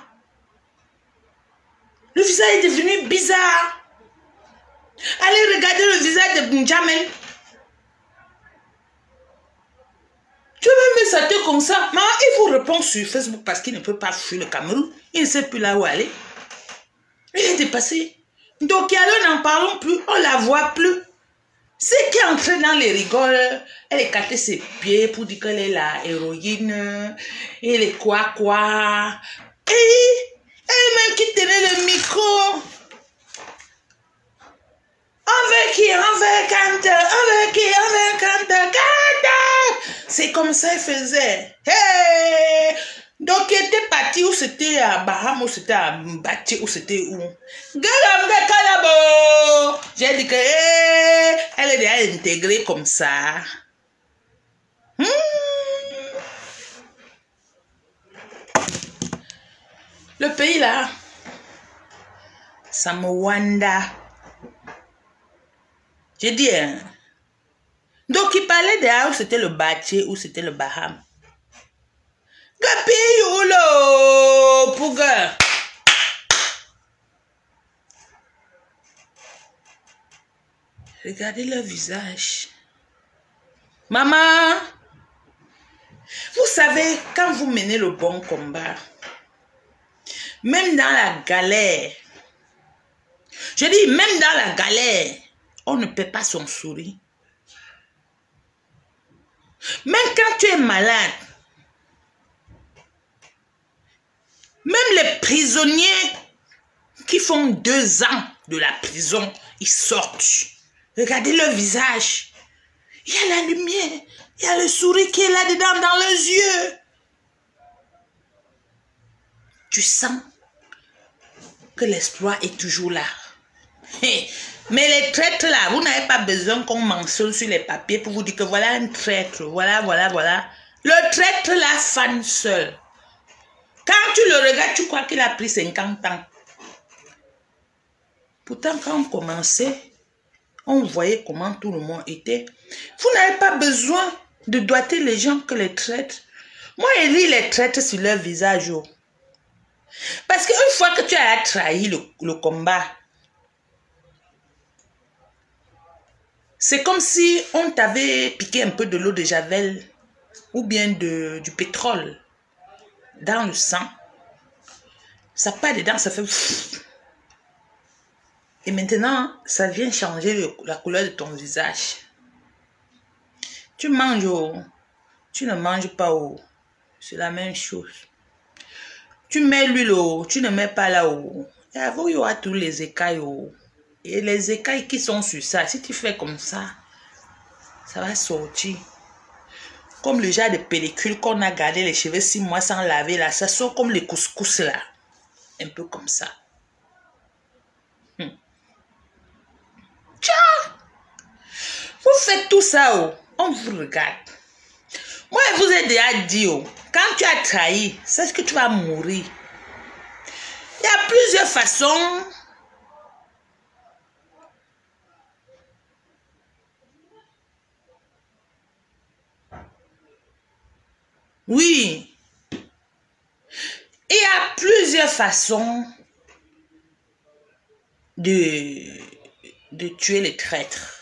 S1: Le visage est devenu bizarre. Allez regarder le visage de Benjamin. Tu veux me sauter comme ça? Maman, il vous répond sur Facebook parce qu'il ne peut pas fuir le Cameroun. Il ne sait plus là où aller. Il est dépassé. Donc, n'en parlons plus. On ne la voit plus. C'est qui est entré dans les rigoles. Elle écartait ses pieds pour dire qu'elle est la héroïne. Elle est quoi. Et elle-même qui tenait le micro. On veut qui, on veut canter, on veut qui, on veut canter. C'est comme ça elle faisait. Hey! Donc elle était partie où c'était à Baham, où c'était à Mbati, où c'était où. J'ai dit que elle est déjà intégrée comme ça. Le pays là, Samouanda. J'ai dit, hein. Donc, il parlait de là où c'était le Bati, où c'était le Baham. Gapi Yulo, Pouga. Regardez leur visage. Maman, vous savez, quand vous menez le bon combat, même dans la galère, je dis, même dans la galère, on ne peut pas son sourire. Même quand tu es malade, même les prisonniers qui font 2 ans de la prison, ils sortent. Regardez leur visage. Il y a la lumière, il y a le sourire qui est là-dedans dans leurs yeux. Tu sens que l'espoir est toujours là. Mais les traîtres là, vous n'avez pas besoin qu'on mentionne sur les papiers pour vous dire que voilà un traître, voilà. Le traître là fan seul. Quand tu le regardes, tu crois qu'il a pris 50 ans. Pourtant, quand on commençait, on voyait comment tout le monde était. Vous n'avez pas besoin de doiter les gens que les traîtres. Moi, je lis les traîtres sur leur visage. Oh. Parce qu'une fois que tu as trahi le combat, c'est comme si on t'avait piqué un peu de l'eau de Javel ou bien du pétrole dans le sang. Ça part dedans, ça fait... Et maintenant, ça vient changer la couleur de ton visage. Tu manges, oh. Tu ne manges pas, oh. C'est la même chose. Tu mets l'huile, oh. Tu ne mets pas là-haut. Et avant, il y aura tous les écailles, oh. Et les écailles qui sont sur ça, si tu fais comme ça va sortir. Comme le genre de pellicule qu'on a gardé les cheveux 6 mois sans laver là, ça sort comme les couscous là. Un peu comme ça. Tiens! Vous faites tout ça, oh. On vous regarde. Moi, je vous ai déjà dit, oh, quand tu as trahi, c'est ce que tu vas mourir. Il y a plusieurs façons. Oui. Il y a plusieurs façons de tuer les traîtres.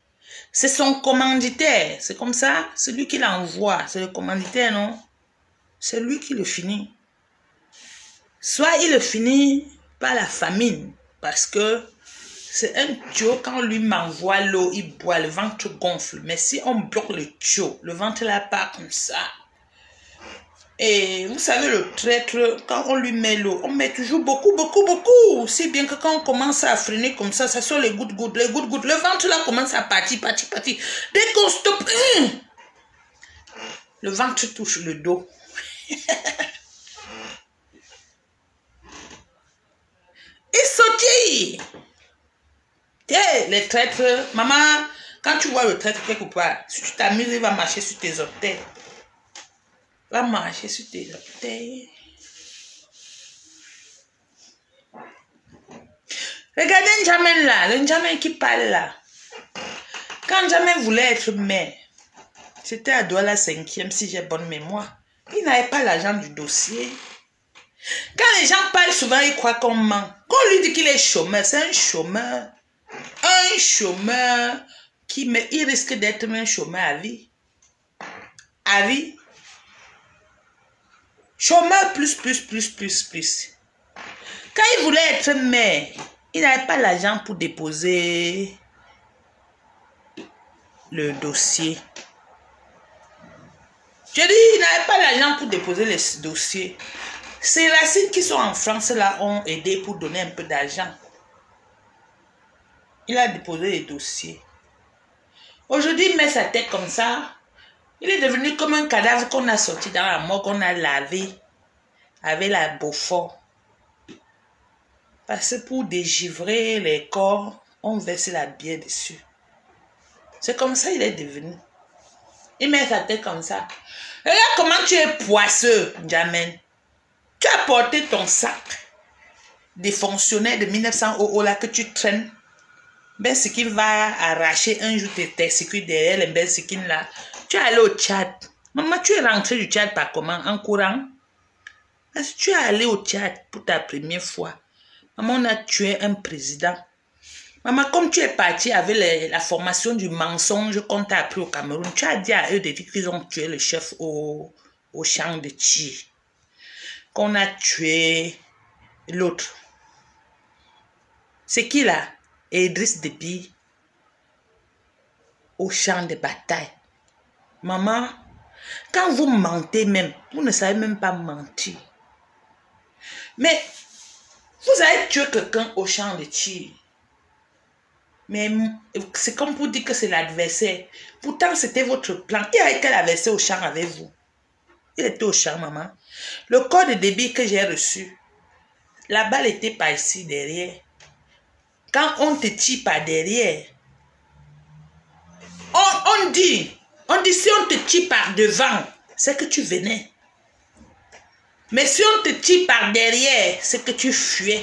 S1: C'est son commanditaire. C'est comme ça. Celui qui l'envoie. C'est le commanditaire, non? c'est lui qui le finit. Soit il le finit par la famine, parce que c'est un tuyau, quand lui m'envoie l'eau, il boit, le ventre gonfle. Mais si on bloque le tuyau, le ventre là part comme ça. Et vous savez, le traître, quand on lui met l'eau, on met toujours beaucoup. Si bien que quand on commence à freiner comme ça, ça sort les gouttes-gouttes. Le ventre là commence à partir. Dès qu'on stoppe, le ventre touche le dos. Il sautille. Les traîtres, maman, quand tu vois le traître quelque part, si tu t'amuses, il va marcher sur tes orteils. Va marcher sur tes orteils. Regardez N'Djamène là, le N'Djamène qui parle là. Quand N'Djamène voulait être mère, c'était à Douala 5e si j'ai bonne mémoire. Il n'avait pas l'argent du dossier. Quand les gens parlent souvent, ils croient qu'on ment. Quand on lui dit qu'il est chômeur, c'est un chômeur. Un chômeur mais il risque d'être un chômeur à vie. À vie. Chômeur plus. Quand il voulait être maire, il n'avait pas l'argent pour déposer le dossier. Je dis, il n'avait pas l'argent pour déposer les dossiers. Ces racines qui sont en France là ont aidé pour donner un peu d'argent. Il a déposé les dossiers. Aujourd'hui, il met sa tête comme ça. Il est devenu comme un cadavre qu'on a sorti dans la morgue, qu'on a lavé avec la Beaufort. Parce que pour dégivrer les corps, on verse la bière dessus. C'est comme ça qu'il est devenu. Il met sa tête comme ça. Regarde comment tu es poisseux, N'Djamène. Tu as porté ton sac des fonctionnaires de 1900 € là que tu traînes. Ben, ce qui va arracher un jour tes testicules derrière les belles skin là. Tu es allé au Tchad. Maman, tu es rentré du Tchad par comment? En courant? Parce que tu es allé au Tchad pour ta première fois. Maman, on a tué un président. Maman, comme tu es parti avec la formation du mensonge qu'on t'a appris au Cameroun, tu as dit à eux de dire qu'ils ont tué le chef au champ de tir. Qu'on a tué l'autre. C'est qui là? Idriss Déby au champ de bataille. Maman, quand vous mentez même, vous ne savez même pas mentir. Mais vous avez tué quelqu'un au champ de tir. Mais c'est comme pour dire que c'est l'adversaire. Pourtant, c'était votre plan. Il y avait quel adversaire au champ avec vous? Il était au champ, maman. Le corps de Déby que j'ai reçu, la balle était par ici, derrière. Quand on te tire par derrière, on dit si on te tire par devant, c'est que tu venais. Mais si on te tire par derrière, c'est que tu fuis.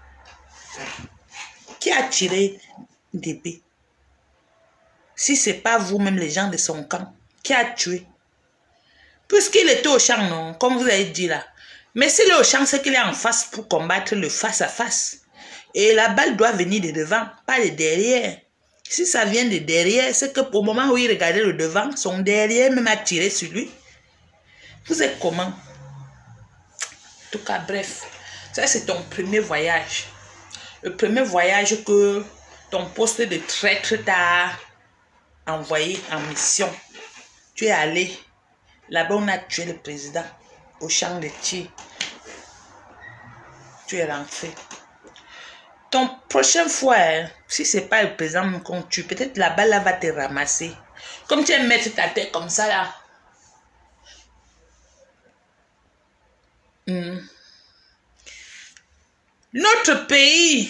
S1: Qui a tiré Déby? Si ce n'est pas vous-même, les gens de son camp, qui a tué? Puisqu'il était au champ, non, comme vous avez dit là. Mais s'il est au champ, c'est qu'il est en face pour combattre le face-à-face. Et la balle doit venir de devant, pas de derrière. Si ça vient de derrière, c'est que au moment où il regardait le devant, son derrière même a tiré sur lui. Vous êtes comment? En tout cas, bref, ça c'est ton premier voyage. Le premier voyage que ton poste de traître t'a envoyé en mission. Tu es allé. Là-bas, on a tué le président au champ de tir. Tu es rentré. Ton prochaine fois, hein, si ce n'est pas le président qu'on tue, peut-être la balle là va te ramasser. Comme tu es mettre ta tête comme ça là. Notre pays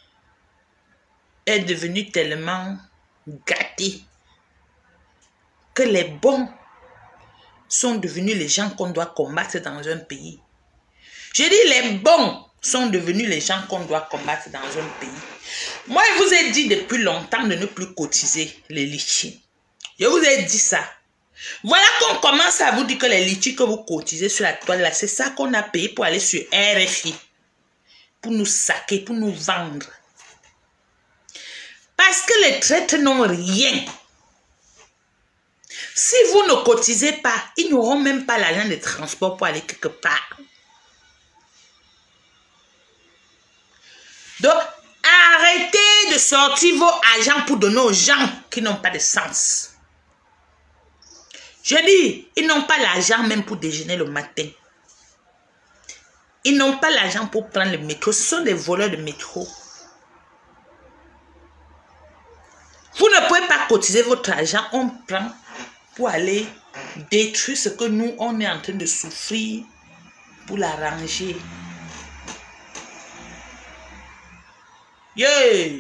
S1: est devenu tellement gâté que les bons sont devenus les gens qu'on doit combattre dans un pays. Je dis les bons sont devenus les gens qu'on doit combattre dans un pays. Moi, je vous ai dit depuis longtemps de ne plus cotiser les litchis. Je vous ai dit ça. Voilà qu'on commence à vous dire que les litchis que vous cotisez sur la toile là, c'est ça qu'on a payé pour aller sur RFI. Pour nous saquer, pour nous vendre. Parce que les traîtres n'ont rien. Si vous ne cotisez pas, ils n'auront même pas l'argent de transport pour aller quelque part. Donc, arrêtez de sortir vos argent pour donner aux gens qui n'ont pas de sens. Je dis, ils n'ont pas l'argent même pour déjeuner le matin. Ils n'ont pas l'argent pour prendre le métro. Ce sont des voleurs de métro. Vous ne pouvez pas cotiser votre argent. On prend pour aller détruire ce que nous, on est en train de souffrir pour l'arranger. Yeah!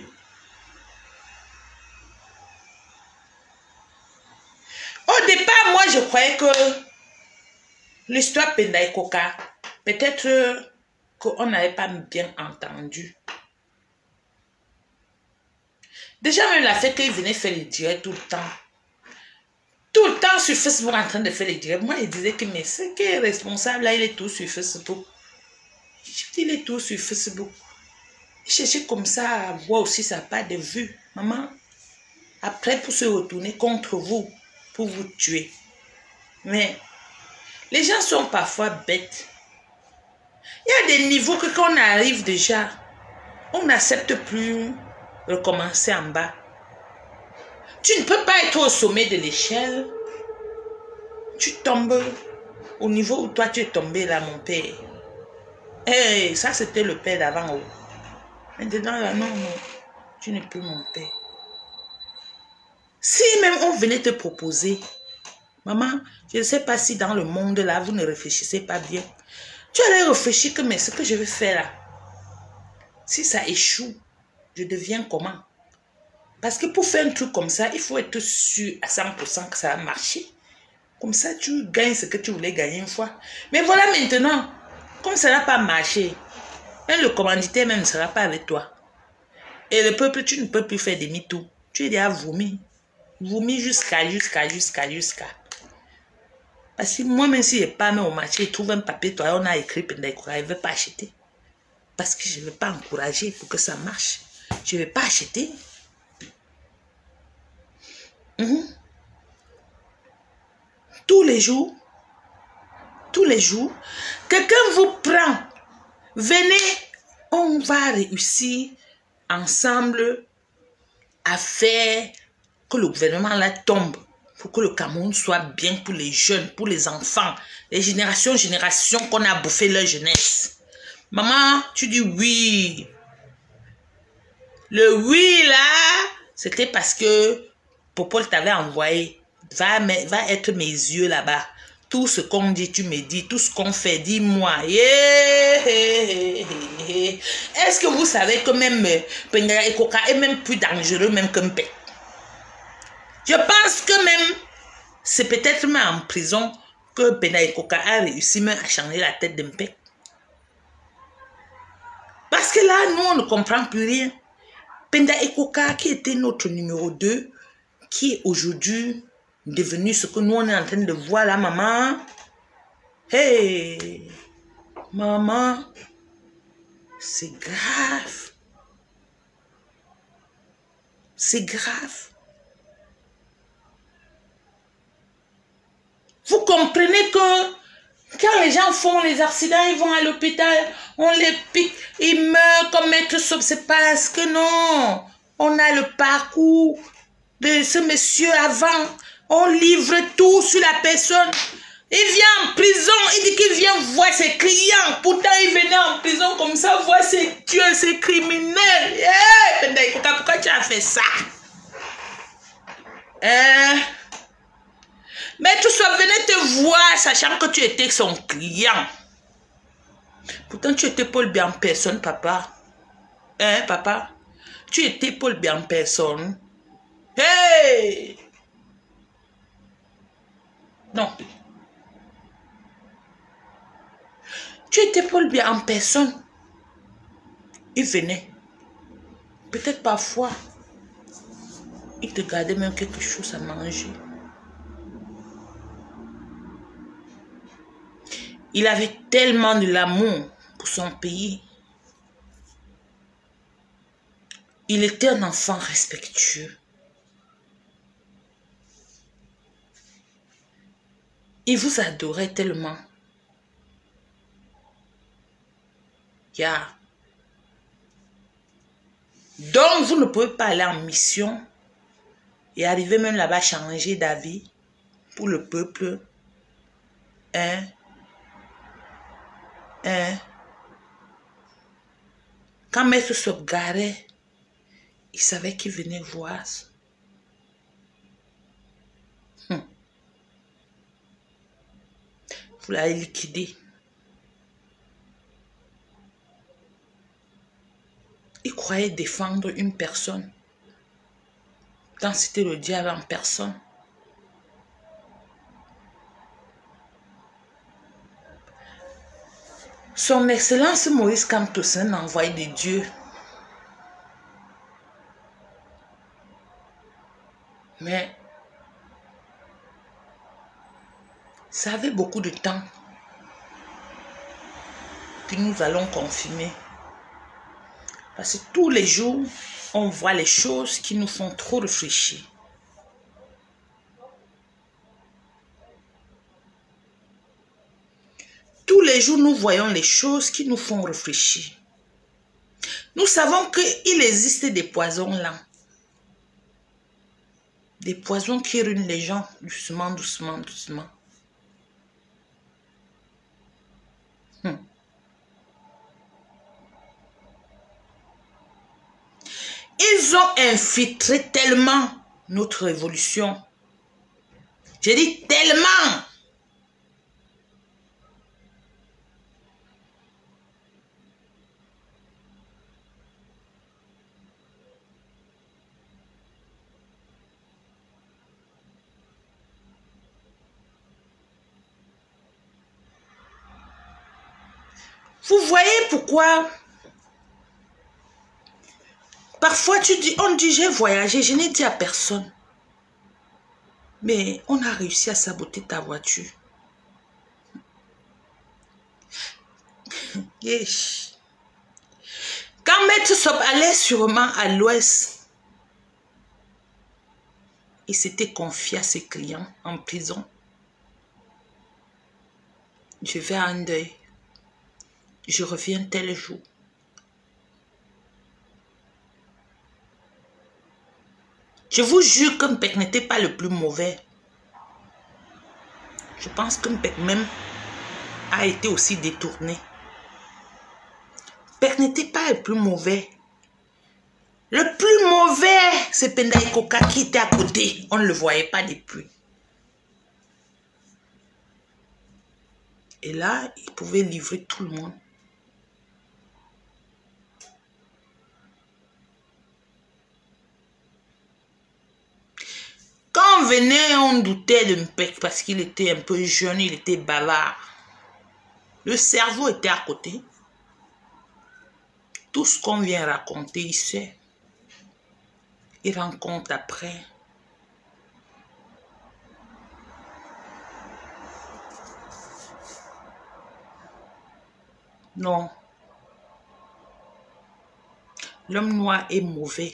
S1: Au départ, moi, je croyais que l'histoire Penda et Coca, peut-être qu'on n'avait pas bien entendu. Déjà, même la fait qu'il venait faire les directs tout le temps. Tout le temps sur Facebook en train de faire les directs. Moi, il disait que mais ce qui est responsable, là, il est tout sur Facebook. Il est tout sur Facebook. Cherchez comme ça à voir aussi ça n'a pas de vue. Maman, après, pour se retourner contre vous, pour vous tuer. Mais les gens sont parfois bêtes. Il y a des niveaux que quand on arrive déjà, on n'accepte plus recommencer en bas. Tu ne peux pas être au sommet de l'échelle. Tu tombes au niveau où toi tu es tombé là, mon père. Hey, ça c'était le père d'avant. Maintenant là, non, non, tu n'es plus mon père. Si même on venait te proposer, maman, je ne sais pas si dans le monde là, vous ne réfléchissez pas bien. Tu allais réfléchir que mais ce que je vais faire là, si ça échoue, je deviens comment? Parce que pour faire un truc comme ça, il faut être sûr à 100% que ça va marcher. Comme ça, tu gagnes ce que tu voulais gagner une fois. Mais voilà maintenant, comme ça n'a pas marché, même le commanditaire même ne sera pas avec toi. Et le peuple, tu ne peux plus faire demi-tour. Tu es déjà vomi. Vomi jusqu'à. Parce que moi, même si je n'ai pas mis au marché, je trouve un papier, toi, on a écrit, il ne veut pas acheter. Parce que je ne vais pas encourager pour que ça marche. Je ne vais pas acheter. Tous les jours, quelqu'un vous prend. Venez, on va réussir ensemble à faire que le gouvernement là tombe. Pour que le Cameroun soit bien pour les jeunes, pour les enfants. Les générations qu'on a bouffé leur jeunesse. Maman, tu dis oui. Le oui là, c'était parce que Popol t'avait envoyé. Va être mes yeux là-bas. Tout ce qu'on dit, tu me dis. Tout ce qu'on fait, dis-moi. Est-ce que vous savez que même Penda et Coca est même plus dangereux même qu'un pet? Je pense que même, c'est peut-être même en prison que Penda et Coca a réussi même à changer la tête d'un pet. Parce que là, nous, on ne comprend plus rien. Penda et Coca, qui était notre numéro 2, qui est aujourd'hui devenu ce que nous, on est en train de voir là, maman. Hey, maman, c'est grave. C'est grave. Vous comprenez que quand les gens font les accidents, ils vont à l'hôpital, on les pique, ils meurent comme maître sauve. C'est parce que non, on a le parcours de ce monsieur avant. On livre tout sur la personne. Il vient en prison, il dit qu'il vient voir ses clients. Pourtant, il venait en prison comme ça, voir ses tueurs, ses criminels. Hey, pourquoi tu as fait ça? Mais tout ça venait te voir, sachant que tu étais son client. Pourtant, tu étais Paul bien en personne, papa. Hein, papa? Tu étais Paul bien en personne. Hey! Non. Tu étais Paul bien en personne. Il venait. Peut-être parfois, il te gardait même quelque chose à manger. Il avait tellement de l'amour pour son pays. Il était un enfant respectueux. Il vous adorait tellement. Yeah. Donc, vous ne pouvez pas aller en mission et arriver même là-bas changer d'avis pour le peuple. Quand Maître se garait, il savait qu'il venait voir. Vous l'avez liquidé. Il croyait défendre une personne. Quand c'était le diable en personne. Son Excellence Maurice Kamto, c'est un envoyé de Dieu. Mais ça avait beaucoup de temps que nous allons confirmer. Parce que tous les jours, on voit les choses qui nous font trop réfléchir. Tous les jours, nous voyons les choses qui nous font réfléchir. Nous savons qu'il existe des poisons lents. Des poisons qui ruinent les gens doucement, doucement, doucement. Ils ont infiltré tellement notre révolution. J'ai dit tellement. Vous voyez pourquoi? Parfois, on dit, j'ai voyagé, je n'ai dit à personne. Mais on a réussi à saboter ta voiture. Yes. Quand Maître Sop allait sûrement à l'ouest, il s'était confié à ses clients en prison. Je vais à un deuil. Je reviens tel jour. Je vous jure que Mpek n'était pas le plus mauvais. Je pense que Mpek même a été aussi détourné. Mpek n'était pas le plus mauvais. Le plus mauvais, c'est Pendaï Koka qui était à côté. On ne le voyait pas depuis. Et là, il pouvait livrer tout le monde. Quand on venait, on doutait de Mpek parce qu'il était un peu jeune, il était bavard. Le cerveau était à côté. Tout ce qu'on vient raconter, il sait. Il rend compte après. Non. L'homme noir est mauvais.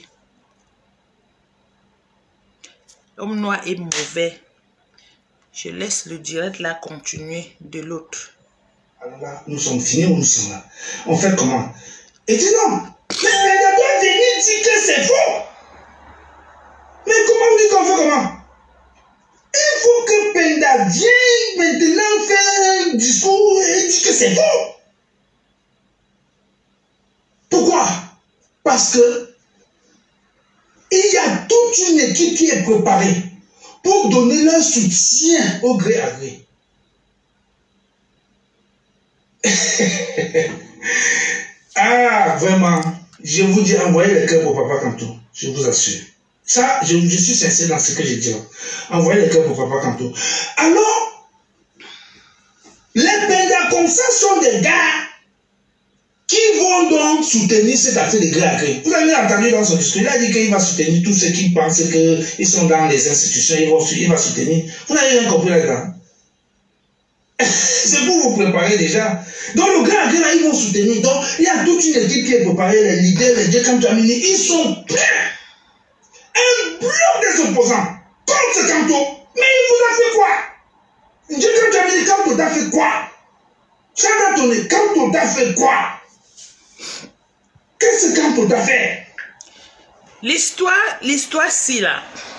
S1: L'homme noir est mauvais. Je laisse le direct là continuer de l'autre.
S2: Alors là, nous sommes finis ou nous sommes là? On fait comment? Et dis non, mais Penda doit venir dire que c'est faux. Mais comment on dit qu'on fait comment? Il faut que Penda vienne maintenant faire un discours et dire que c'est faux. Pourquoi? Parce que il y a toute une équipe qui est préparée pour donner leur soutien au gré à gré. Ah, vraiment, je vous dis, envoyez les cœurs pour Papa Kamto, je vous assure. Ça, je suis sincère dans ce que je dis. Envoyez les cœurs pour Papa Kamto. Alors, les Penda comme ça sont des gars qui vont donc soutenir cette affaire de gré à gré. Vous avez entendu dans son discours, il a dit qu'il va soutenir tous ceux qui pensent qu'ils sont dans les institutions, il va soutenir. Vous n'avez rien compris là-dedans. C'est pour vous préparer déjà. Donc le gré à gré là, ils vont soutenir. Donc il y a toute une équipe qui est préparée, les leaders, les Djekamtamini, ils sont prêts. Un bloc des opposants contre Kamto. Mais il vous a fait quoi? Dieu, quand tu as mis quand t'as fait quoi? Quand t'as fait quoi? Qu'est-ce que quand t'as fait?
S1: L'histoire, si là,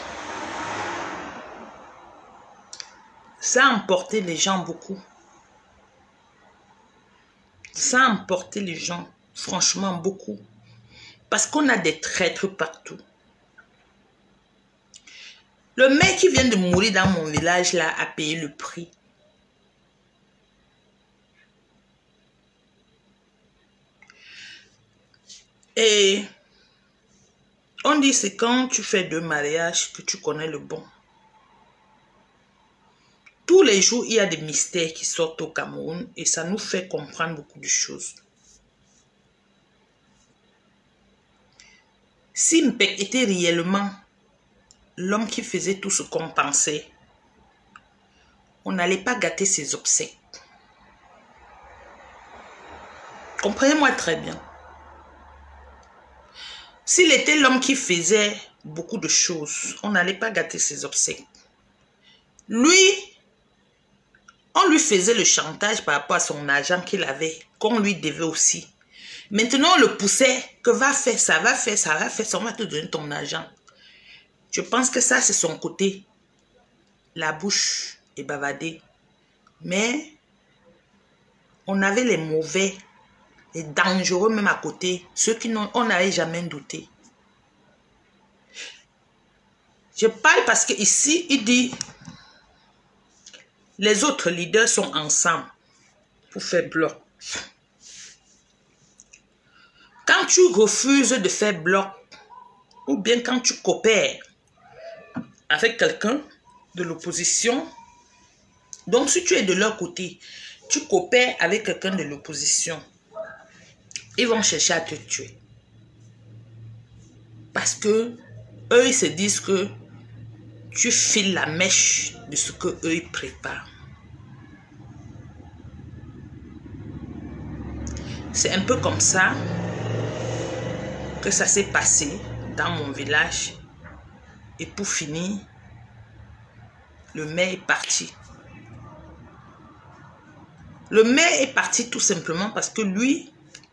S1: ça a emporté les gens beaucoup. Ça a emporté les gens, franchement, beaucoup. Parce qu'on a des traîtres partout. Le mec qui vient de mourir dans mon village, là, a payé le prix. Et on dit c'est quand tu fais 2 mariages que tu connais le bon. Tous les jours, il y a des mystères qui sortent au Cameroun et ça nous fait comprendre beaucoup de choses. Si Mpek était réellement l'homme qui faisait tout ce qu'on pensait, on n'allait pas gâter ses obsèques. Comprenez-moi très bien. S'il était l'homme qui faisait beaucoup de choses, on n'allait pas gâter ses obsèques. Lui, on lui faisait le chantage par rapport à son argent qu'il avait, qu'on lui devait aussi. Maintenant, on le poussait que va faire ça, va faire ça, va faire ça, on va te donner ton argent. Je pense que ça, c'est son côté. La bouche est bavardée. Mais on avait les mauvais, les dangereux même à côté, ceux qui on n'avait jamais douté. Je parle parce qu'ici, il dit, les autres leaders sont ensemble pour faire bloc. Quand tu refuses de faire bloc, ou bien quand tu coopères avec quelqu'un de l'opposition, donc si tu es de leur côté, tu coopères avec quelqu'un de l'opposition, ils vont chercher à te tuer. Parce que eux, ils se disent que tu files la mèche de ce que eux ils préparent. C'est un peu comme ça que ça s'est passé dans mon village. Et pour finir, le maire est parti. Le maire est parti tout simplement parce que lui,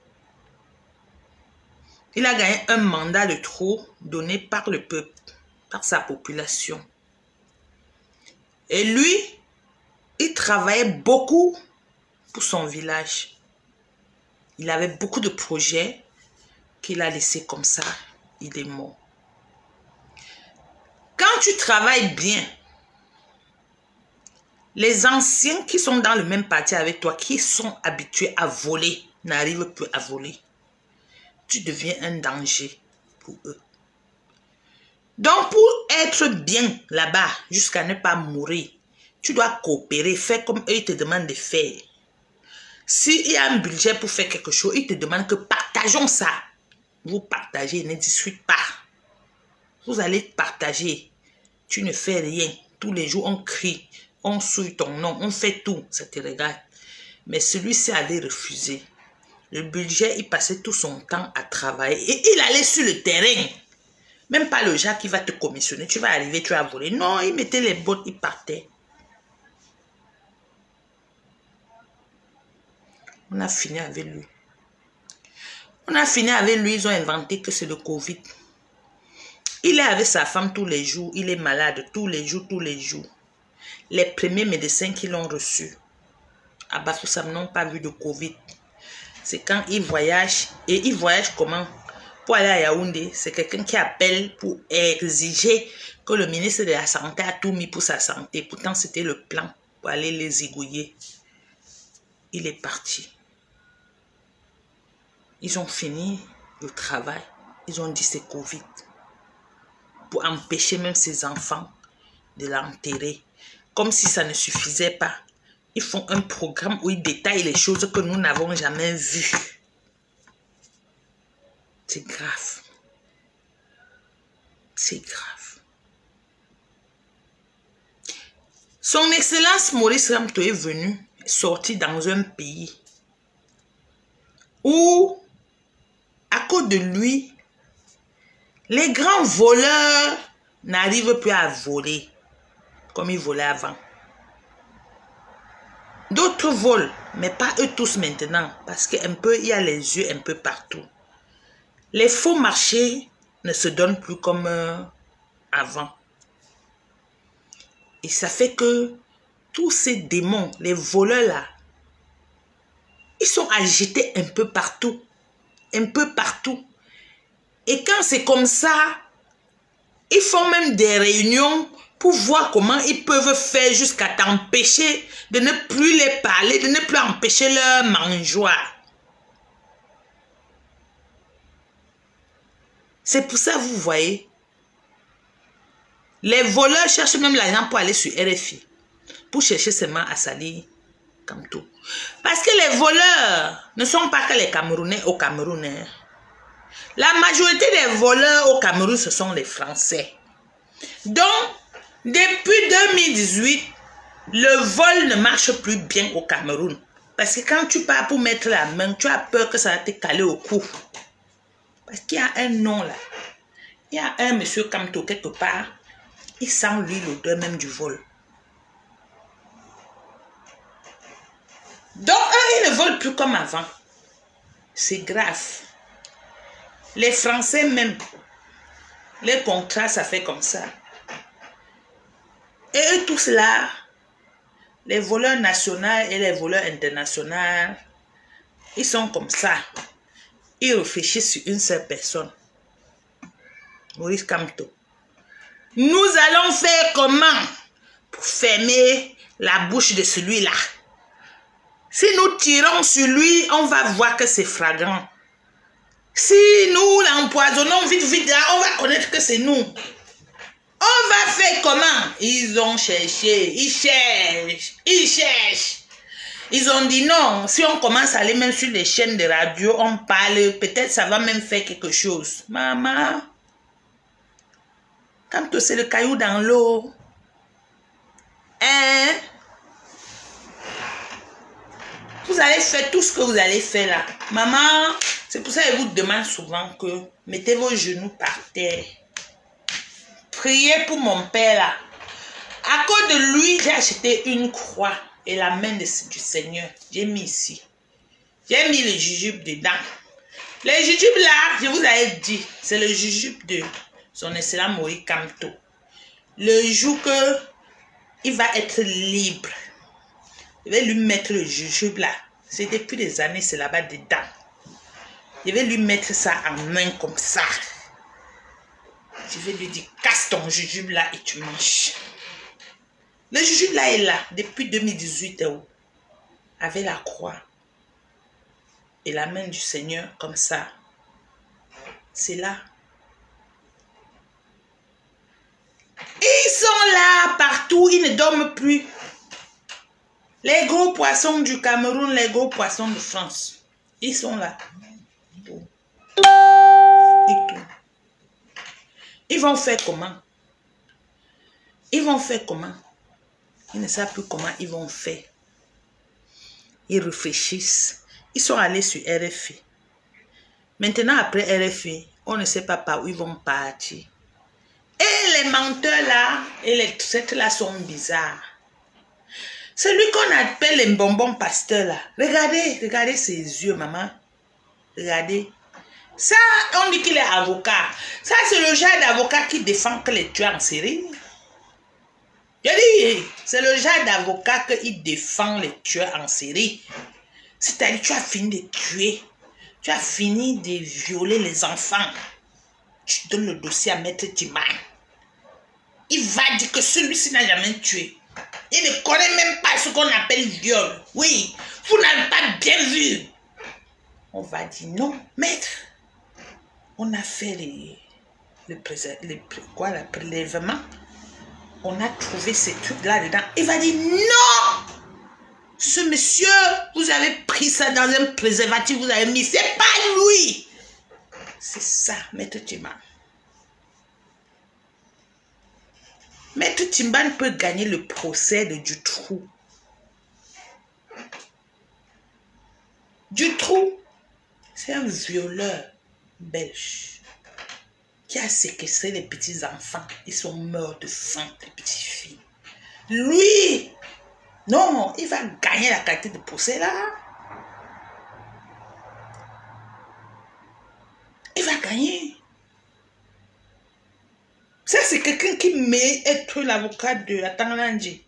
S1: il a gagné un mandat de trop donné par le peuple, par sa population. Et lui, il travaillait beaucoup pour son village. Il avait beaucoup de projets qu'il a laissés comme ça. Il est mort. Quand tu travailles bien, les anciens qui sont dans le même parti avec toi, qui sont habitués à voler, n'arrivent plus à voler. Tu deviens un danger pour eux. Donc, pour être bien là-bas, jusqu'à ne pas mourir, tu dois coopérer, faire comme eux ils te demandent de faire. S'il y a un budget pour faire quelque chose, ils te demandent que partageons ça. Vous partagez, ne discutez pas. Vous allez partager. Tu ne fais rien. Tous les jours, on crie, on souille ton nom, on fait tout. Ça te regarde. Mais celui-ci allait refuser. Le budget, il passait tout son temps à travailler. Et il allait sur le terrain. Même pas le gars qui va te commissionner. Tu vas arriver, tu vas voler. Non, il mettait les bottes, il partait. On a fini avec lui. On a fini avec lui. Ils ont inventé que c'est le Covid. Il est avec sa femme tous les jours. Il est malade tous les jours, tous les jours. Les premiers médecins qui l'ont reçu à Bafoussam n'ont pas vu de Covid. C'est quand il voyage. Et il voyage comment? Pour aller à Yaoundé, c'est quelqu'un qui appelle pour exiger que le ministre de la Santé a tout mis pour sa santé. Pourtant, c'était le plan pour aller les zigouiller. Il est parti. Ils ont fini le travail. Ils ont dit c'est Covid. Pour empêcher même ses enfants de l'enterrer. Comme si ça ne suffisait pas. Ils font un programme où ils détaillent les choses que nous n'avons jamais vues. C'est grave. C'est grave. Son Excellence Maurice Kamto est venu, sorti dans un pays où, à cause de lui, les grands voleurs n'arrivent plus à voler comme ils volaient avant. D'autres volent, mais pas eux tous maintenant, parce qu'un peu, il y a les yeux un peu partout. Les faux marchés ne se donnent plus comme avant. Et ça fait que tous ces démons, les voleurs là, ils sont agités un peu partout. Un peu partout. Et quand c'est comme ça, ils font même des réunions pour voir comment ils peuvent faire jusqu'à t'empêcher de ne plus les parler, de ne plus empêcher leur mangeoire. C'est pour ça, vous voyez, les voleurs cherchent même l'argent pour aller sur RFI, pour chercher seulement à salir comme tout. Parce que les voleurs ne sont pas que les Camerounais au Cameroun. La majorité des voleurs au Cameroun, ce sont les Français. Donc, depuis 2018, le vol ne marche plus bien au Cameroun. Parce que quand tu pars pour mettre la main, tu as peur que ça va te caler au cou. Parce qu'il y a un nom là. Il y a un monsieur Kamto quelque part. Il sent lui l'odeur même du vol. Donc, eux, ils ne volent plus comme avant. C'est grave. Les Français même, les contrats, ça fait comme ça. Et eux tous là, les voleurs nationaux et les voleurs internationaux, ils sont comme ça. Ils réfléchissent sur une seule personne. Maurice Kamto. Nous allons faire comment pour fermer la bouche de celui-là? Si nous tirons sur lui, on va voir que c'est flagrant. Si nous l'empoisonnons vite, vite, là, on va connaître que c'est nous. On va faire comment? Ils ont cherché, ils cherchent. Ils ont dit non, si on commence à aller même sur les chaînes de radio, on parle, peut-être ça va même faire quelque chose. Maman, quand c'est le caillou dans l'eau, hein? Vous allez faire tout ce que vous allez faire là. Maman, c'est pour ça que je vous demande souvent que mettez vos genoux par terre. Priez pour mon père là. À cause de lui, j'ai acheté une croix et la main du Seigneur. J'ai mis ici. J'ai mis le jujube dedans. Les jujubes là, je vous avais dit, c'est le jujube de son excellent Maurice Kamto. Le jour que il va être libre, je vais lui mettre le jujube là. C'est depuis des années, c'est là-bas dedans. Je vais lui mettre ça en main comme ça. Je vais lui dire, casse ton jujube là et tu manges. Le jujube là est là, depuis 2018, avec la croix. Et la main du Seigneur comme ça. C'est là. Ils sont là partout, ils ne dorment plus. Les gros poissons du Cameroun, les gros poissons de France, ils sont là. Ils vont faire comment? Ils vont faire comment? Ils ne savent plus comment ils vont faire. Ils réfléchissent. Ils sont allés sur RFI. Maintenant, après RFI, on ne sait pas par où ils vont partir. Et les menteurs là, et les traites là sont bizarres. Celui qu'on appelle les bonbons pasteurs là. Regardez, regardez ses yeux, maman. Regardez. Ça, on dit qu'il est avocat. Ça, c'est le genre d'avocat qui défend que les tueurs en série. Je dis, c'est le genre d'avocat qui défend les tueurs en série. C'est-à-dire, tu as fini de tuer. Tu as fini de violer les enfants. Tu donnes le dossier à Maître Timman. Il va dire que celui-ci n'a jamais tué. Il ne connaît même pas ce qu'on appelle viol. Oui, vous n'avez pas bien vu. On va dire non, maître. On a fait le prélèvement. On a trouvé ces trucs-là dedans. Il va dire non. Ce monsieur, vous avez pris ça dans un préservatif, vous avez mis. C'est pas lui. C'est ça, Maître Timman. Maître Timman peut gagner le procès de Dutroux. Dutroux, c'est un violeur belge qui a séquestré les petits enfants. Ils sont morts de faim, les petites filles. Lui, Non, il va gagner la qualité de procès là. Il va gagner. Ça, c'est quelqu'un qui mérite être l'avocat de la Tanganandji.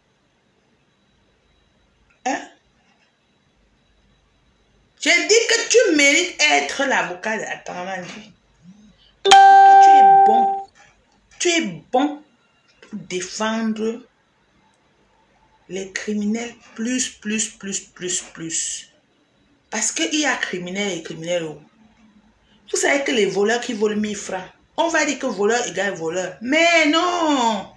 S1: Hein? J'ai dit que tu mérites être l'avocat de la Tanganandji. Tu es bon. Tu es bon pour défendre les criminels plus. Parce qu'il y a criminels et criminels. Vous savez que les voleurs qui volent 1000 francs, on va dire que voleur égale voleur. Mais non!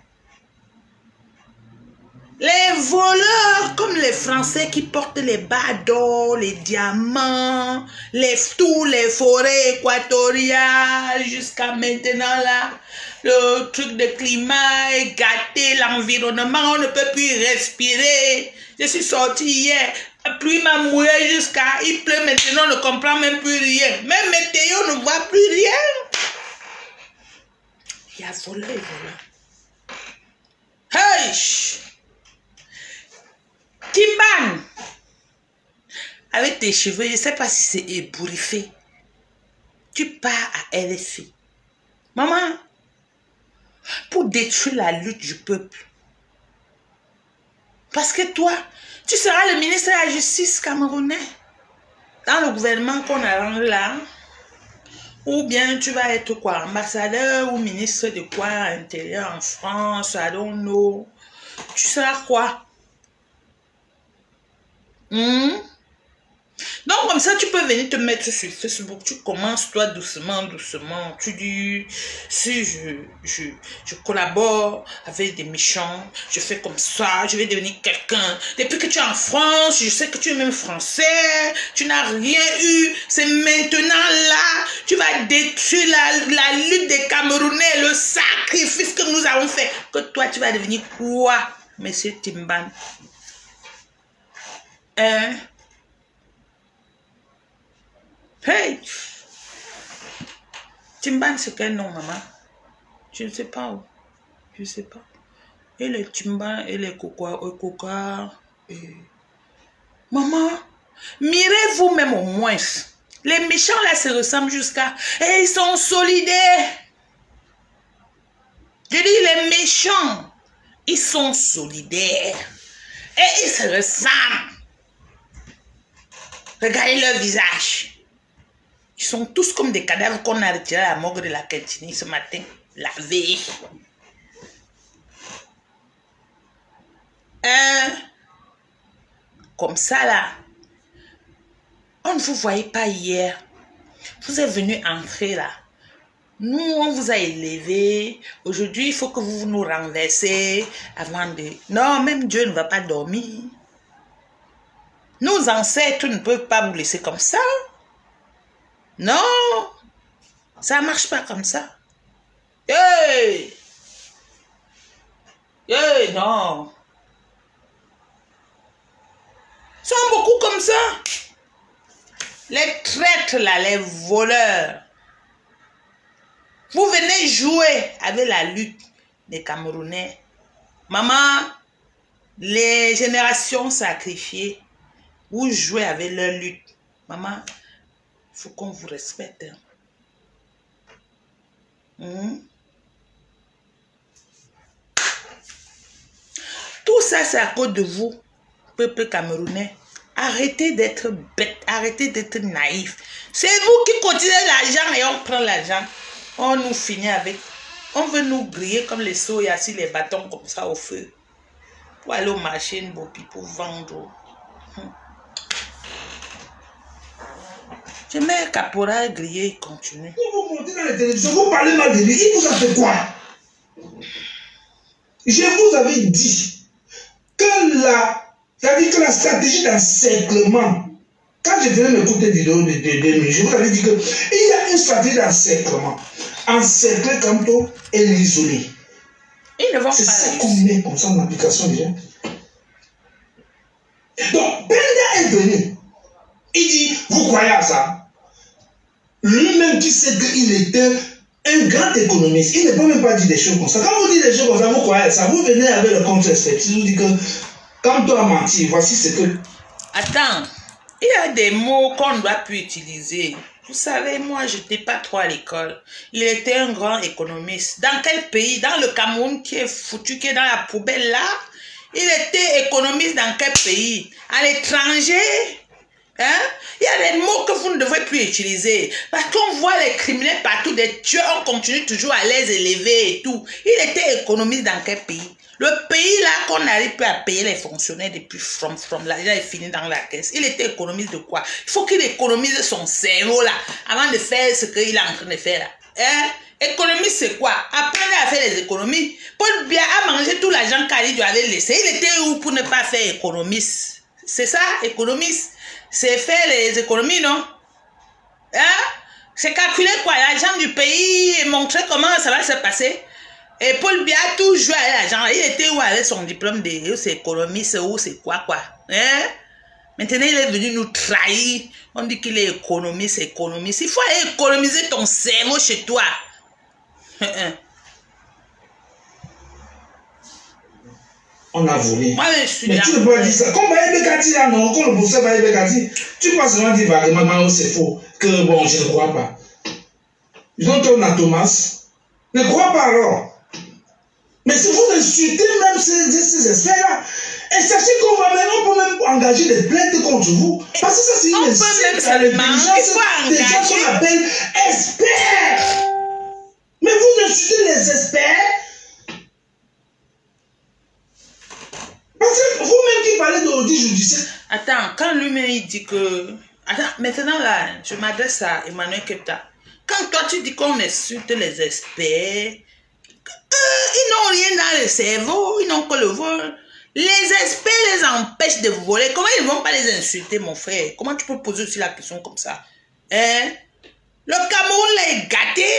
S1: Les voleurs, comme les Français qui portent les bas d'or, les diamants, tous les forêts équatoriales, jusqu'à maintenant là, le truc de climat est gâté, l'environnement, on ne peut plus respirer. Je suis sortie hier, la pluie m'a mouillé jusqu'à, il pleut maintenant, on ne comprend même plus rien. Même météo ne voit plus rien. Il y a voleur et voleur. Hey! Timban, avec tes cheveux, je ne sais pas si c'est ébouriffé. Tu pars à LFI. Maman, pour détruire la lutte du peuple. Parce que toi, tu seras le ministre de la Justice camerounais. Dans le gouvernement qu'on arrange là. Ou bien tu vas être quoi? Ambassadeur ou ministre de quoi? Intérieur en France, I don't know. Tu seras quoi? Donc comme ça tu peux venir te mettre sur Facebook, tu commences toi doucement, tu dis si je collabore avec des méchants, je fais comme ça, je vais devenir quelqu'un. Depuis que tu es en France, je sais que tu es même français, tu n'as rien eu, c'est maintenant là, tu vas détruire la lutte des Camerounais, le sacrifice que nous avons fait, que toi tu vas devenir quoi, monsieur Timban? Hey! Timban, c'est quel nom, maman? Je ne sais pas où. Je ne sais pas. Et les Timban et les Coca. Maman, mirez-vous même au moins. Les méchants là se ressemblent jusqu'à... Et ils sont solidaires. Je dis les méchants. Ils sont solidaires. Et ils se ressemblent. Regardez leur visage. Ils sont tous comme des cadavres qu'on a retirés à la morgue de la Quintini ce matin, la veille. Comme ça là, on ne vous voyait pas hier. Vous êtes venu entrer là. Nous, on vous a élevé. Aujourd'hui, il faut que vous nous renversez avant de... Non, même Dieu ne va pas dormir. Nos ancêtres ne peuvent pas vous laisser comme ça. Non, ça ne marche pas comme ça. Hey! Hey, non. Ils sont beaucoup comme ça. Les traîtres là, les voleurs. Vous venez jouer avec la lutte des Camerounais. Maman, les générations sacrifiées, vous jouez avec leur lutte. Maman, il faut qu'on vous respecte. Tout ça, c'est à cause de vous, peuple camerounais. Arrêtez d'être bête, arrêtez d'être naïf. C'est vous qui continuez l'argent et on prend l'argent. On nous finit avec. On veut nous griller comme les soya, assis les bâtons comme ça au feu. Pour aller au marché, pour vendre. Je mets caporal grillé, il continue.
S2: Vous montez dans la télévision, vous parlez mal de lui, il vous a fait quoi? Je vous avais dit que la stratégie d'encerclement, quand je venais m'écouter des vidéos de je vous avais dit qu'il y a une stratégie d'encerclement. Encercler Kanto et l'isoler. C'est ça qu'on met comme ça en application déjà. Donc, Benda est venu. Il dit, vous croyez à ça? Lui-même qui sait qu'il était un grand économiste, il ne peut même pas dire des choses comme ça. Quand vous dites des choses comme ça, vous croyez à ça. Vous venez avec le contre-expertise, vous dites que Quand tu as menti, voici ce que...
S1: Attends, il y a des mots qu'on ne doit plus utiliser. Vous savez, moi, je n'étais pas trop à l'école. Il était un grand économiste. Dans quel pays? Dans le Cameroun qui est foutu, qui est dans la poubelle là? Il était économiste dans quel pays? À l'étranger? Hein? Il y a des mots que vous ne devrez plus utiliser. Parce qu'on voit les criminels partout, des tueurs, on continue toujours à les élever et tout. Il était économiste dans quel pays? Le pays là qu'on n'arrive plus à payer les fonctionnaires depuis l'argent est fini dans la caisse. Il était économiste de quoi? Il faut qu'il économise son cerveau là avant de faire ce qu'il est en train de faire là. Hein? Économiste c'est quoi? Apprenez à faire les économies. Paul Biya a mangé tout l'argent qu'Ali lui avait laissé. Il était où pour ne pas faire économiste? C'est ça, économiste? C'est faire les économies, non? Hein? C'est calculer quoi? L'argent du pays et montrer comment ça va se passer. Et Paul Biya a tout joué avec l'argent. Il était où avec son diplôme de c'est économiste ou c'est quoi? Hein? Maintenant, il est venu nous trahir. On dit qu'il est économiste, économiste. Il faut aller économiser ton cerveau chez toi.
S2: On a volé.
S1: Moi, je suis
S2: mais tu ne peux pas dire ça. Comme Baïbekati là, non? Comme le professeur Baïbekati, tu crois seulement dire vaguement, c'est faux. Que bon, je ne crois pas. Ils ont tourné à Thomas. Ne crois pas alors. Mais si vous insultez même ces experts-là, et sachez qu'on va maintenant peut même engager des plaintes contre vous. Parce que ça, c'est une insulte à l'intelligence des gens qu'on appelle experts. Mais vous insultez les experts. Parce que vous-même qui parlez d'audit judiciaire.
S1: Attends, quand lui-même il dit que... Attends, maintenant là, je m'adresse à Emmanuel Kepta. Quand toi tu dis qu'on insulte les experts, ils n'ont rien dans le cerveau, ils n'ont que le vol. Les experts les empêchent de voler. Comment ils ne vont pas les insulter, mon frère? Comment tu peux poser aussi la question comme ça? Hein? Le Cameroun là est gâté.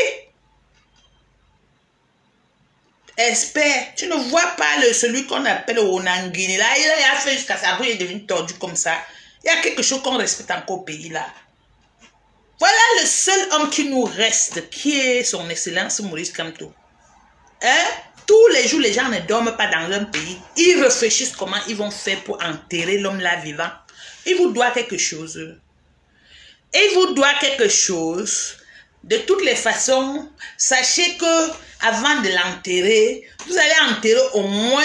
S1: Expert, tu ne vois pas celui qu'on appelle Onanguini là, il a fait jusqu'à sa bouche, il est devenu tordu comme ça. Il y a quelque chose qu'on respecte encore au pays là. Voilà le seul homme qui nous reste, qui est son excellence Maurice Kamto. Hein? Tous les jours, les gens ne dorment pas dans un pays. Ils réfléchissent comment ils vont faire pour enterrer l'homme là vivant. Il vous doit quelque chose. Il vous doit quelque chose. De toutes les façons, sachez que avant de l'enterrer, vous allez enterrer au moins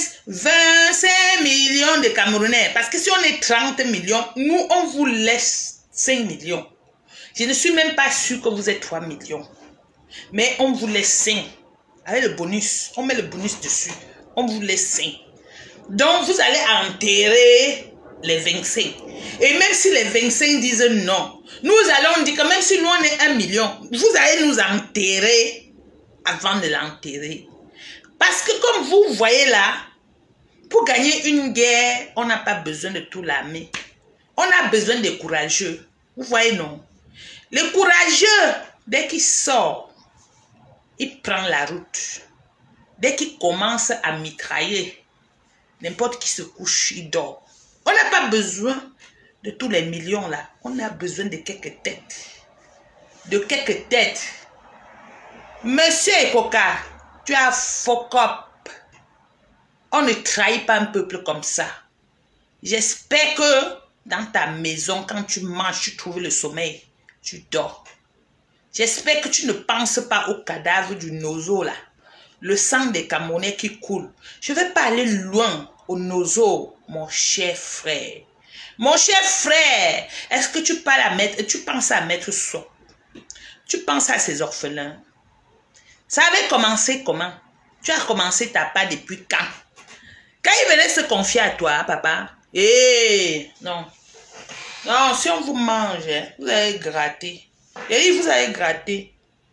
S1: 25 millions de Camerounais. Parce que si on est 30 millions, nous, on vous laisse 5 millions. Je ne suis même pas sûr que vous êtes 3 millions. Mais on vous laisse 5. Avec le bonus, on met le bonus dessus. On vous laisse 5. Donc, vous allez enterrer les 25. Et même si les 25 disent non, nous allons dire que même si nous on est 1 million, vous allez nous enterrer avant de l'enterrer. Parce que comme vous voyez là, pour gagner une guerre, on n'a pas besoin de tout l'armée. On a besoin des courageux. Vous voyez, non? Le courageux, dès qu'il sort, il prend la route. Dès qu'il commence à mitrailler, n'importe qui se couche, il dort. On n'a pas besoin de tous les millions là. On a besoin de quelques têtes. De quelques têtes. Monsieur Ekoka, tu as fuck up. On ne trahit pas un peuple comme ça. J'espère que dans ta maison, quand tu manges, tu trouves le sommeil. Tu dors. J'espère que tu ne penses pas au cadavre du Nozo là. Le sang des Camerounais qui coule. Je ne vais pas aller loin au Nozo, mon cher frère. Mon cher frère, est-ce que tu penses à mettre Sop? Tu penses à ces orphelins? Ça avait commencé comment? Tu as commencé ta part depuis quand? Quand ils venaient se confier à toi, papa? Non. Non, si on vous mange, vous allez gratter. Et vous allez gratter.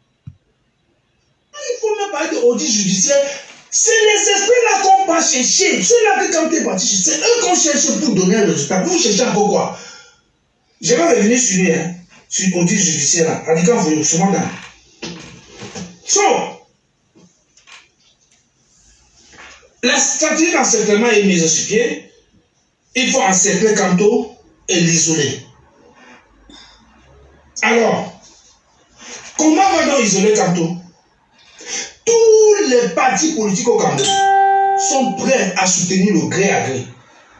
S2: Il faut même parler d'audit judiciaire. C'est les esprits-là qu'on va chercher. Ceux-là que quand tu es parti chercher, c'est eux qu'on cherche pour donner un résultat. Vous cherchez encore quoi? Je vais revenir sur lui, hein, sur l'audit judiciaire là. Radical, vous ce matin. So, la stratégie d'encerclement est mise sur pied. Il faut encercler Kamto et l'isoler. Alors, comment va-t-on isoler Kamto? Tous les partis politiques au Cameroun sont prêts à soutenir le gré à gré.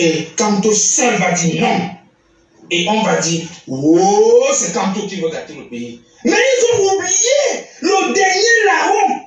S2: Et Kanto seul va dire non. Et on va dire, oh, c'est Kanto qui veut gâter le pays. Mais ils ont oublié le dernier larron.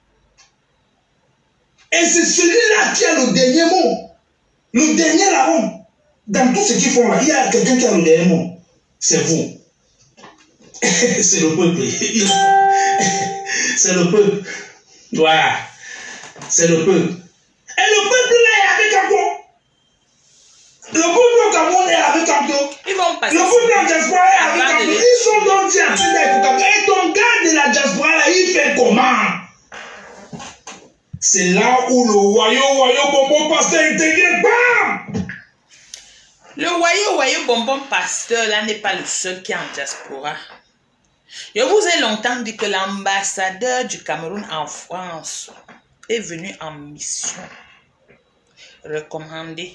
S2: Et c'est celui-là qui a le dernier mot. Le dernier larron. Dans tout ce qu'ils font là, il y a quelqu'un qui a le dernier mot. C'est vous. C'est le peuple. C'est le peuple. Voilà. C'est le peuple. Et le peuple là est avec Kanto. Le peuple au Cameroun est avec Kanto.
S1: Ils vont passer.
S2: Le peuple en diaspora est avec Kanto. Ils sont donc en train d'être Kanto. Et ton gars de la diaspora là, il fait comment? C'est là où le Wayo Bonbon Pasteur est intégré. Bam!
S1: Le Wayo Bonbon Pasteur là n'est pas le seul qui est en diaspora. Je vous ai longtemps dit que l'ambassadeur du Cameroun en France est venu en mission recommandée.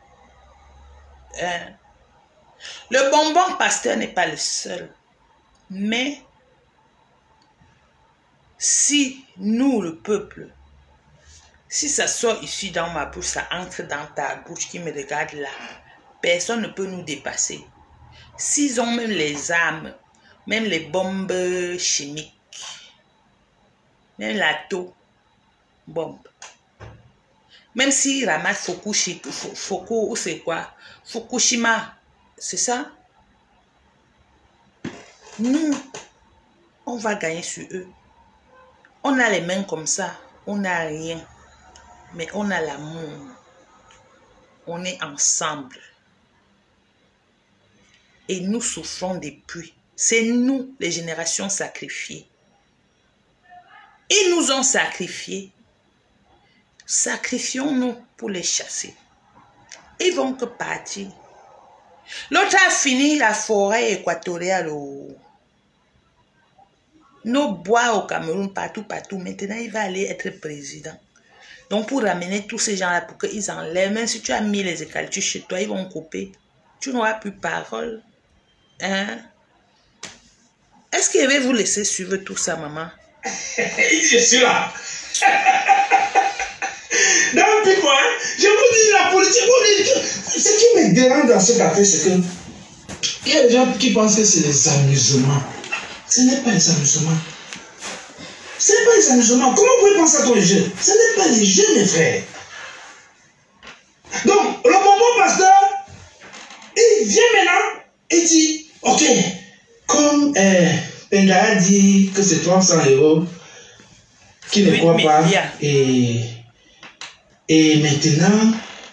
S1: Le Bonbon Pasteur n'est pas le seul. Mais si nous, le peuple, si ça sort ici dans ma bouche, ça entre dans ta bouche qui me regarde là, personne ne peut nous dépasser. S'ils ont même les armes, même les bombes chimiques, même l'atombombe, même s'ils ramassent Fukushima, c'est ça? Nous, on va gagner sur eux. On a les mains comme ça, on n'a rien, mais on a l'amour. On est ensemble. Et nous souffrons depuis. C'est nous, les générations sacrifiées. Ils nous ont sacrifiés. Sacrifions-nous pour les chasser. Ils vont que partir. L'autre a fini la forêt équatoriale. Nos bois au Cameroun, partout. Maintenant, il va aller être président. Donc, pour ramener tous ces gens-là, pour qu'ils enlèvent, même si tu as mis les eucalyptus chez toi, ils vont couper. Tu n'auras plus parole. Hein? Est-ce qu'il va vous laisser suivre tout ça, maman?
S2: Je suis là. Donc, puis moi, je vous dis, la politique, ce qui me dérange dans cette affaire, c'est que il y a des gens qui pensent que c'est les amusements. Ce n'est pas les amusements. Ce n'est pas les amusements. Comment vous pouvez penser à ton jeu? Ce n'est pas les jeux, mes frères. Donc, le Bonbon Pasteur, il vient maintenant et dit, ok, comme Penga a dit que c'est 300 € qui ne croit pas, et maintenant,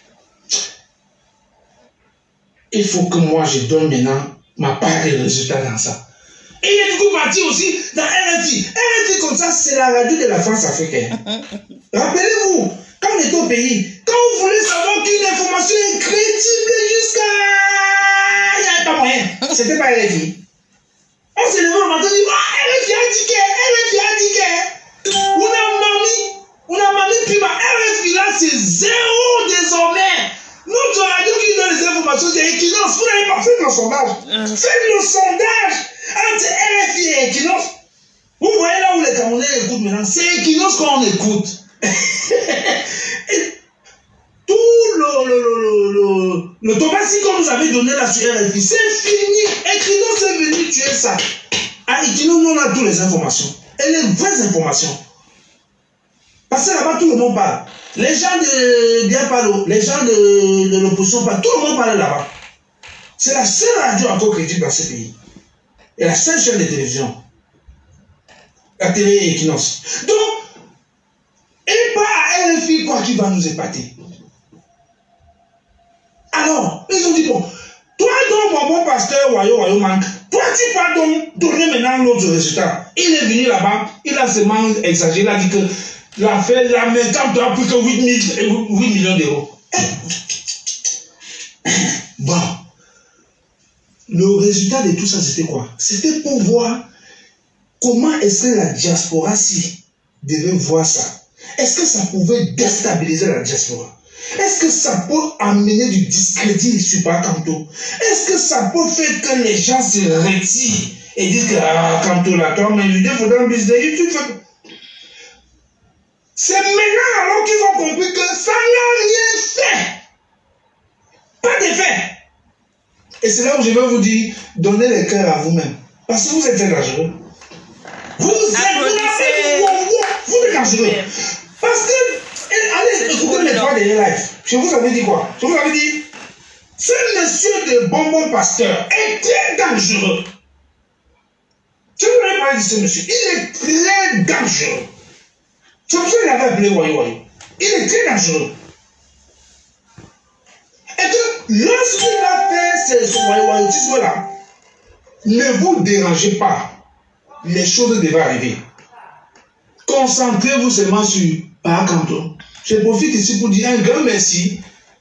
S2: il faut que moi je donne maintenant ma part des résultats dans ça. Et il est du coup parti aussi dans RFI. RFI comme ça, c'est la radio de la France africaine. Rappelez-vous, quand on était au pays, quand vous voulez savoir qu'une information est crédible jusqu'à... Il n'y avait pas moyen. C'était pas RFI. On s'est levé le matin et dit, ah, RFI a dit que, on a mami, puis ma RFI là, c'est 0 désormais. Notre radio qui donne les informations, c'est Equinox. Vous n'avez pas fait le sondage. Faites le sondage entre RFI et Equinox. Vous voyez là où les Camerounais écoutent maintenant, c'est Equinox qu'on écoute. Tout le tobassi qu'on nous avait donné là sur RFI, c'est fini. Equinox est venu tuer ça. À Equinox, nous on a toutes les informations. Et les vraies informations. Parce que là-bas, tout le monde parle. Les gens de Biapalo, les gens de l'opposition parlent. Tout le monde parle là-bas. C'est la seule radio encore crédible dans ce pays. Et la seule chaîne de télévision. La télé Equinox. Donc, et pas à RFI quoi qui va nous épater. Alors, ils ont dit, bon, toi donc, Bonbon Pasteur, Wayo Manque, toi tu vas donc donner maintenant l'autre résultat. Il est venu là-bas, il a seulement exagéré, il a dit que l'affaire, la main, quand tu as plus que 8 millions d'euros. Bon, le résultat de tout ça, c'était quoi? C'était pour voir comment est-ce que la diaspora, si devait voir ça, est-ce que ça pouvait déstabiliser la diaspora? Est-ce que ça peut amener du discrédit sur Kanto? Est-ce que ça peut faire que les gens se retirent et disent que Kanto là, toi, mais il faudra un business YouTube. C'est maintenant alors qu'ils ont compris que ça n'a rien fait. Pas d'effet. Et c'est là où je vais vous dire, donnez le cœur à vous-même. Parce que vous êtes très dangereux. Vous êtes dangereux. Parce que, allez, écoutez mes trois derniers lives. Je vous avais dit quoi? Je vous avais dit, ce monsieur de bonbon pasteur est très dangereux. Je vous avais parlé de ce monsieur. Il est très dangereux. C'est pour ça qu'il avait appelé Wayo. Il est très dangereux. Et que lorsqu'il va faire ce Wayo-Wayotisme-là, ne vous dérangez pas. Les choses devaient arriver. Concentrez-vous seulement sur Parakanto. Je profite ici pour dire un grand merci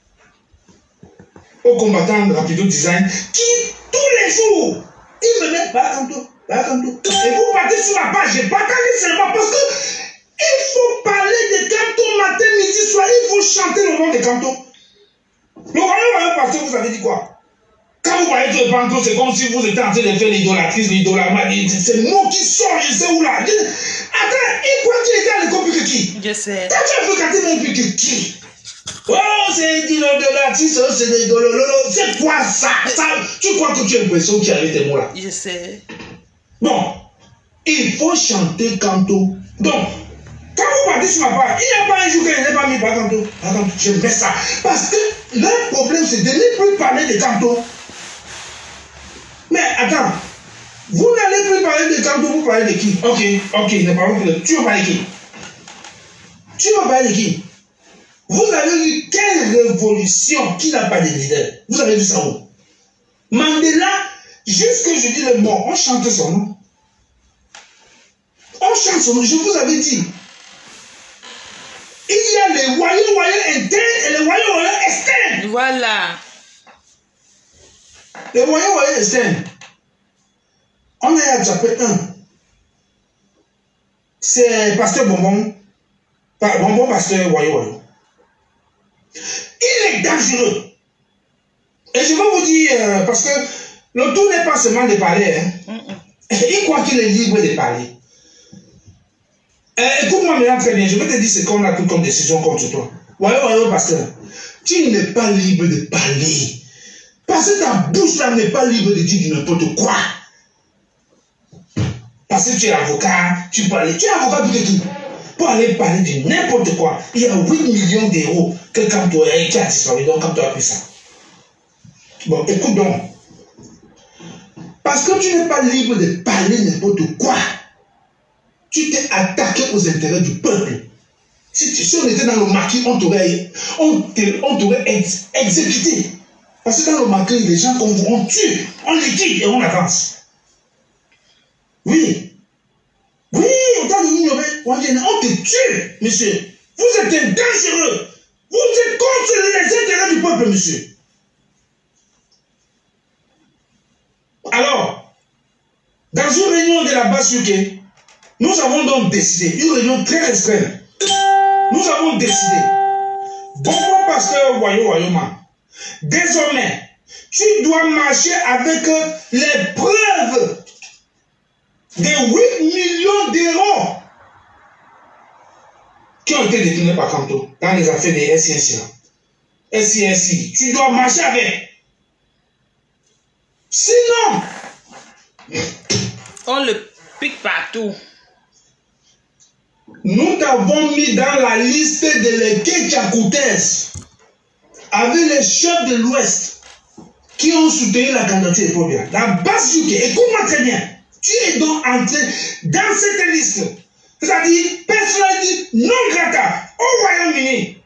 S2: aux combattants de Rapido Design qui, tous les jours, ils me mettent Parakanto. Et vous partez sur ma page, je partage seulement parce que il faut parler de Kanto matin, midi, soir, il faut chanter le nom de Kanto. Le royaume, parce que vous avez dit quoi? Quand vous voyez que le Kanto, c'est comme si vous étiez en train de faire l'idolatrice, l'idolama, c'est le mot qui sort, je sais où là. Attends, il croit qu'il était à l'école plus que qui?
S1: Je sais.
S2: Quand tu as fréquenté même plus que qui? Oh, c'est l'idolatrice, c'est l'idololo. C'est quoi ça? Tu crois que tu as l'impression qu'il y avait tes mots là?
S1: Je sais.
S2: Bon, il faut chanter Kanto. Donc, quand vous partez sur ma page, il n'y a pas un jour que je n'ai pas mis Kanto. Je mets ça. Parce que le problème, c'est de ne plus parler de Kanto. Mais attends, vous n'allez plus parler de Kanto, vous parlez de qui? Ok, ne parlons plus de... Tu vas parler de qui? Tu vas parler de qui? Vous avez vu quelle révolution qui n'a pas de leader? Vous avez vu ça où? Mandela, jusque je dis le mot, on chante son nom. On chante son nom, je vous avais dit. Il y a les royaumes internes et les royaumes externes.
S1: Voilà.
S2: Les royaumes externes. On est à chapitre 1. C'est Pasteur Bonbon. Bonbon Pasteur Wayo. Il est dangereux. Et je vais vous dire, parce que le tout n'est pas seulement de parler. Hein. Il croit qu'il est libre de parler. Écoute-moi maintenant très bien, je vais te dire ce qu'on a pris comme décision contre toi. Wayo, pasteur, tu n'es pas libre de parler. Parce que ta bouche là n'est pas libre de dire n'importe quoi. Parce que tu es avocat, tu peux aller. Tu es avocat pour qui? Pour aller parler de n'importe quoi. Il y a 8 millions d'euros que quand tu as disparu, donc quand tu as pris ça. Bon, écoute donc. Parce que tu n'es pas libre de parler n'importe quoi. Tu t'es attaqué aux intérêts du peuple. Si on était dans le maquis, on t'aurait exécuté. Parce que dans le maquis, les gens qu'on vous, on tue, on liquide et on avance. Oui. Oui, autant de nous, on te tue, monsieur. Vous êtes dangereux. Vous êtes contre les intérêts du peuple, monsieur. Alors, dans une réunion de la base UK, nous avons donc décidé, une réunion très restreinte, nous avons décidé, Bonbon Pasteur Wayo-Wayoman, désormais, tu dois marcher avec les preuves des 8 millions d'euros qui ont été détenus par Kanto dans les affaires des SISI. Tu dois marcher avec. Sinon,
S1: on le pique partout.
S2: Nous t'avons mis dans la liste de l'équipe Tchakoutès avec les chefs de l'Ouest qui ont soutenu la candidature de Pobia. La base UK, écoute-moi très bien. Tu es donc entré dans cette liste. C'est-à-dire, personnalité non grata au Royaume-Uni.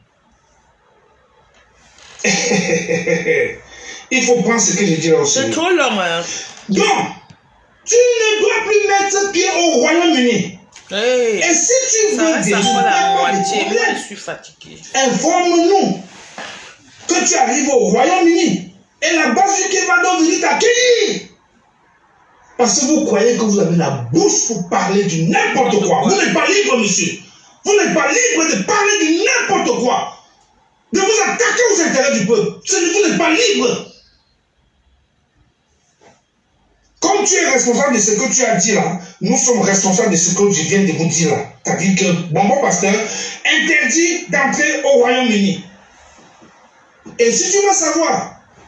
S2: Il faut prendre ce que je dis là aussi.
S1: C'est trop long. Hein?
S2: Donc, tu ne dois plus mettre pied au Royaume-Uni.
S1: Hey,
S2: et si tu veux
S1: ça la moitié, moi je suis fatigué.
S2: Informe-nous que tu arrives au Royaume-Uni et la base UK va donc venir t'accueillir. Parce que vous croyez que vous avez la bouche pour parler de n'importe quoi. Vous n'êtes pas libre, monsieur. Vous n'êtes pas libre de parler de n'importe quoi. De vous attaquer aux intérêts du peuple. Vous n'êtes pas libre. Comme tu es responsable de ce que tu as dit là, nous sommes responsables de ce que je viens de vous dire là. C'est-à-dire que Bonbon Pasteur interdit d'entrer au Royaume-Uni. Et si tu veux savoir,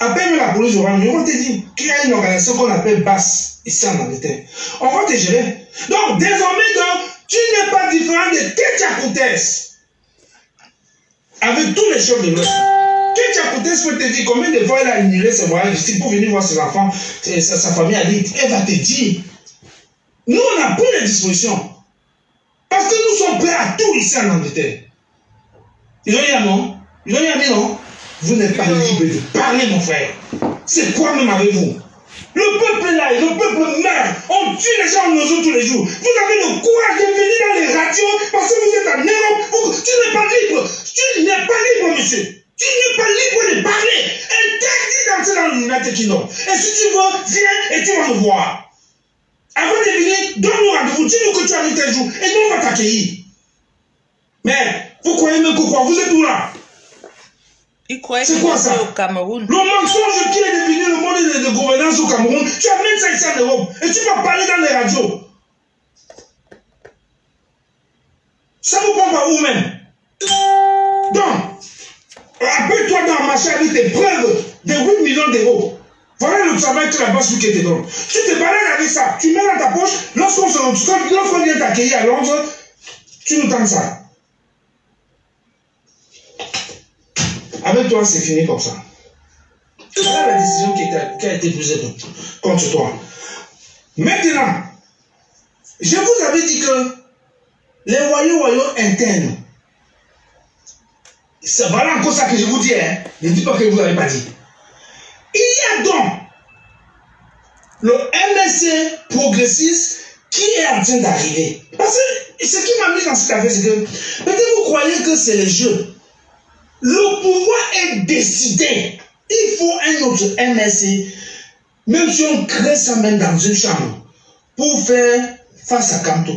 S2: Appelle la police au Rwanda, on va te dire qu'il y a une organisation qu'on appelle BAS ici en Angleterre. On va te gérer. Donc, désormais, donc, tu n'es pas différent de Ketia Koutes. Avec tous les chefs de l'Ouest. Ketia Koutes peut te dire combien de fois elle a annulé ses voyages ici pour venir voir ses enfants, sa famille à l'île. Elle va te dire. Nous, on a pris les dispositions. Parce que nous sommes prêts à tout ici en Angleterre. Ils ont dit non? Ils ont dit non? Vous n'êtes pas libre de parler, mon frère. C'est quoi même avec vous? Le peuple est là, le peuple meurt. On tue les gens en oiseaux tous les jours. Vous avez le courage de venir dans les radios parce que vous êtes en Europe. Tu n'es pas libre. Tu n'es pas libre, monsieur. Tu n'es pas libre de parler. Interdit d'entrer dans l'United Kingdom. Et si tu veux, viens et tu vas me voir. Avant de venir, donne-nous rendez-vous. Dis-nous que tu arrives tel jour. Et nous, on va t'accueillir. Mais, vous croyez même que quoi? Vous êtes où là?
S1: C'est quoi ça? Au Cameroun.
S2: Le mensonge qui est devenu le mode de gouvernance au Cameroun, tu amènes ça ici en Europe et tu vas parler dans les radios. Ça vous prend pas où même? Donc, appelle-toi dans un marché avec des preuves de 8 millions d'euros. Voilà le travail que la base qui te donne. Tu te balades avec ça, tu mets dans ta poche, lorsqu'on vient t'accueillir à Londres, tu nous tends ça. Avec toi, c'est fini comme ça. Voilà la décision qui a été prise contre toi. Maintenant, je vous avais dit que les royaumes internes, voilà encore ça que je vous dis, hein. Ne dis pas que vous n'avez pas dit. Il y a donc le MSC progressiste qui est en train d'arriver. Parce que ce qui m'a mis dans cette affaire, c'est que peut-être vous croyez que c'est le jeu. Le pouvoir est décidé. Il faut un autre MSC, même si on crée ça même dans une chambre, pour faire face à Kamto.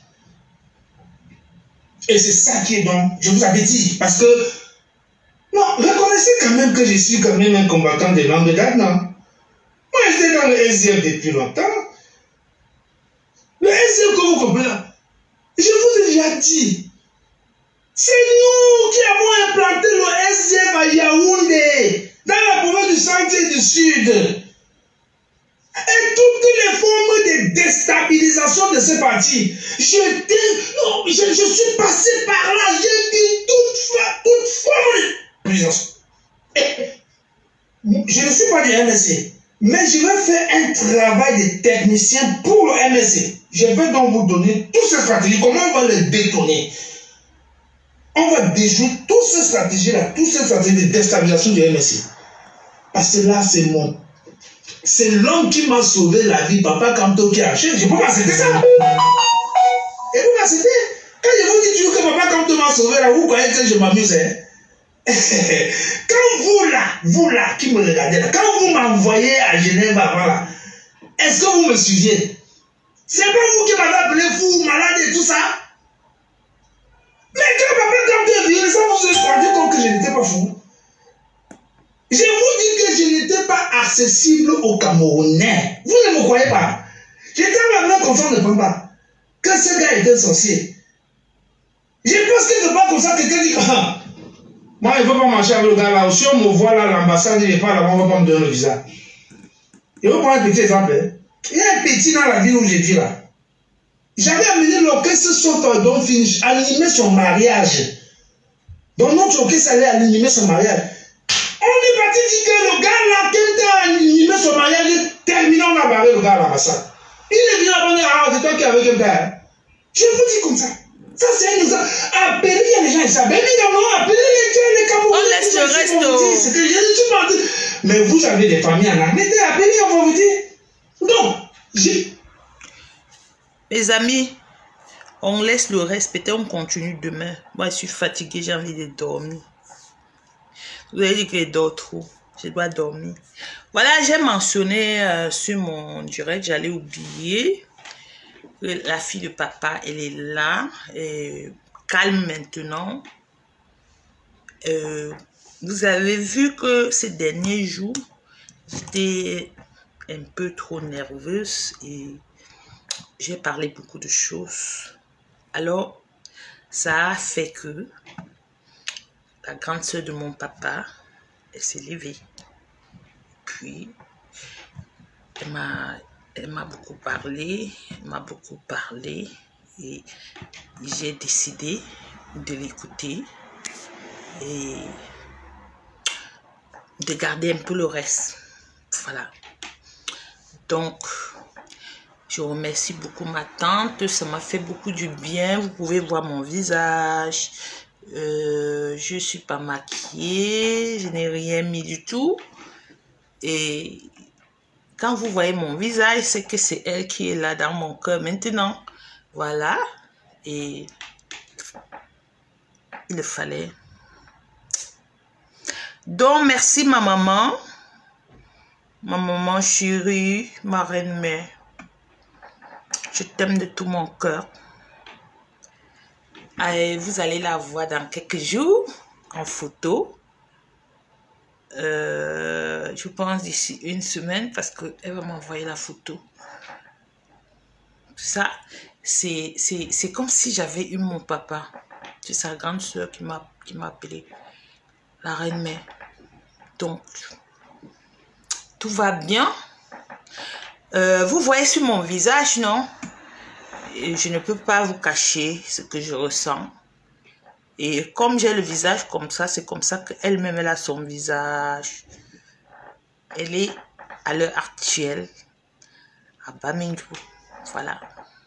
S2: Et c'est ça qui est donc, je vous avais dit, parce que, non, reconnaissez quand même que je suis quand même un combattant de longue date, non? Moi, j'étais dans le SDF depuis longtemps. Le SDF que vous comprenez, je vous ai déjà dit, c'est nous qui avons implanté le SDF à Yaoundé, dans la province du centre et du sud. Et toutes les formes de déstabilisation de ce parti, je suis passé par là, j'ai dit toute forme de... Je ne suis pas du MSC, mais je vais faire un travail de technicien pour le MSC. Je vais donc vous donner toutes ces stratégies, comment on va les détourner. On va déjouer toutes ces stratégies-là, toutes ces stratégies de déstabilisation du MSC. Parce que là, c'est l'homme qui m'a sauvé la vie, Papa Kamto qui a acheté. Je peux m'accepter ça. Et vous m'acceptez? Quand je vous dis toujours que Papa Kamto m'a sauvé là, vous croyez que je m'amuse, hein? Quand vous là, qui me regardez là, quand vous m'envoyez à Genève avant là, est-ce que vous me suiviez? C'est pas vous qui m'avez appelé fou, malade et tout ça? Mais quand Papa Kamto est venu, ça vous se rendu compte que je n'étais pas fou? Je vous dis que je n'étais pas accessible aux Camerounais. Vous ne me croyez pas? J'étais maintenant confiant de Pamba que ce gars était sorcier. Je pense que c'est pas comme ça que quelqu'un dit moi je ne veux pas marcher avec le gars là. Si on me voit là, l'ambassade, il n'est pas là, on ne va pas me donner le visa. Je vais prendre un petit exemple. Il y a un petit dans la ville où j'ai dit là. J'avais amené l'orchestre sauf Don Finish animer son mariage. Donc notre orchestre allait animer son mariage. On est parti dire que le gars là, qui a animé son mariage, terminé, on a barré le gars à l'ambassade. Il est venu à dire, c'est toi qui es avec quelqu'un. Je vous dis comme ça. Ça, c'est un exemple. Appelez les gens, ils savent. Appelez les gens, les Camerounais.
S1: On laisse le reste.
S2: C'est que je ne suis pas dit. Mais vous avez des familles en Angleterre, appelez, on va vous dire. Donc,
S1: mes amis, on laisse le reste. Peut-être on continue demain. Moi, je suis fatiguée, j'ai envie de dormir. Vous avez dit que je dors trop. Je dois dormir. Voilà, j'ai mentionné sur mon direct, j'allais oublier. La fille de papa, elle est là. Calme maintenant. Vous avez vu que ces derniers jours, j'étais un peu trop nerveuse et j'ai parlé beaucoup de choses. Alors, ça a fait que la grande sœur de mon papa, elle s'est levée. puis, elle m'a beaucoup parlé. Et j'ai décidé de l'écouter et de garder un peu le reste. Voilà. Donc, je remercie beaucoup ma tante. Ça m'a fait beaucoup du bien. Vous pouvez voir mon visage. Je ne suis pas maquillée. Je n'ai rien mis du tout. Et quand vous voyez mon visage, c'est que c'est elle qui est là dans mon cœur maintenant. Voilà. Et il le fallait. Donc, merci ma maman. Ma maman chérie, ma reine-mère. Je t'aime de tout mon cœur. Et vous allez la voir dans quelques jours en photo. Je pense d'ici une semaine parce qu'elle va m'envoyer la photo. Ça, c'est comme si j'avais eu mon papa. C'est sa grande soeur qui m'a appelé la reine-mère. Donc, tout va bien. Vous voyez sur mon visage, non? Et je ne peux pas vous cacher ce que je ressens. Et comme j'ai le visage comme ça, c'est comme ça qu'elle-même, elle a son visage. Elle est à l'heure actuelle à Bamingou. Voilà.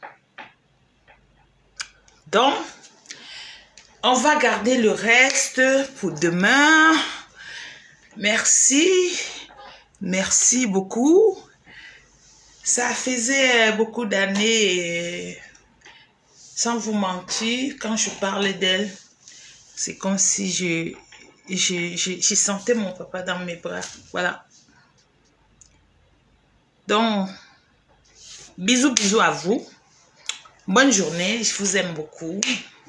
S1: Donc, on va garder le reste pour demain. Merci. Merci beaucoup. Ça faisait beaucoup d'années, sans vous mentir, quand je parlais d'elle, c'est comme si je sentais mon papa dans mes bras. Voilà. Donc, bisous, bisous à vous. Bonne journée, je vous aime beaucoup.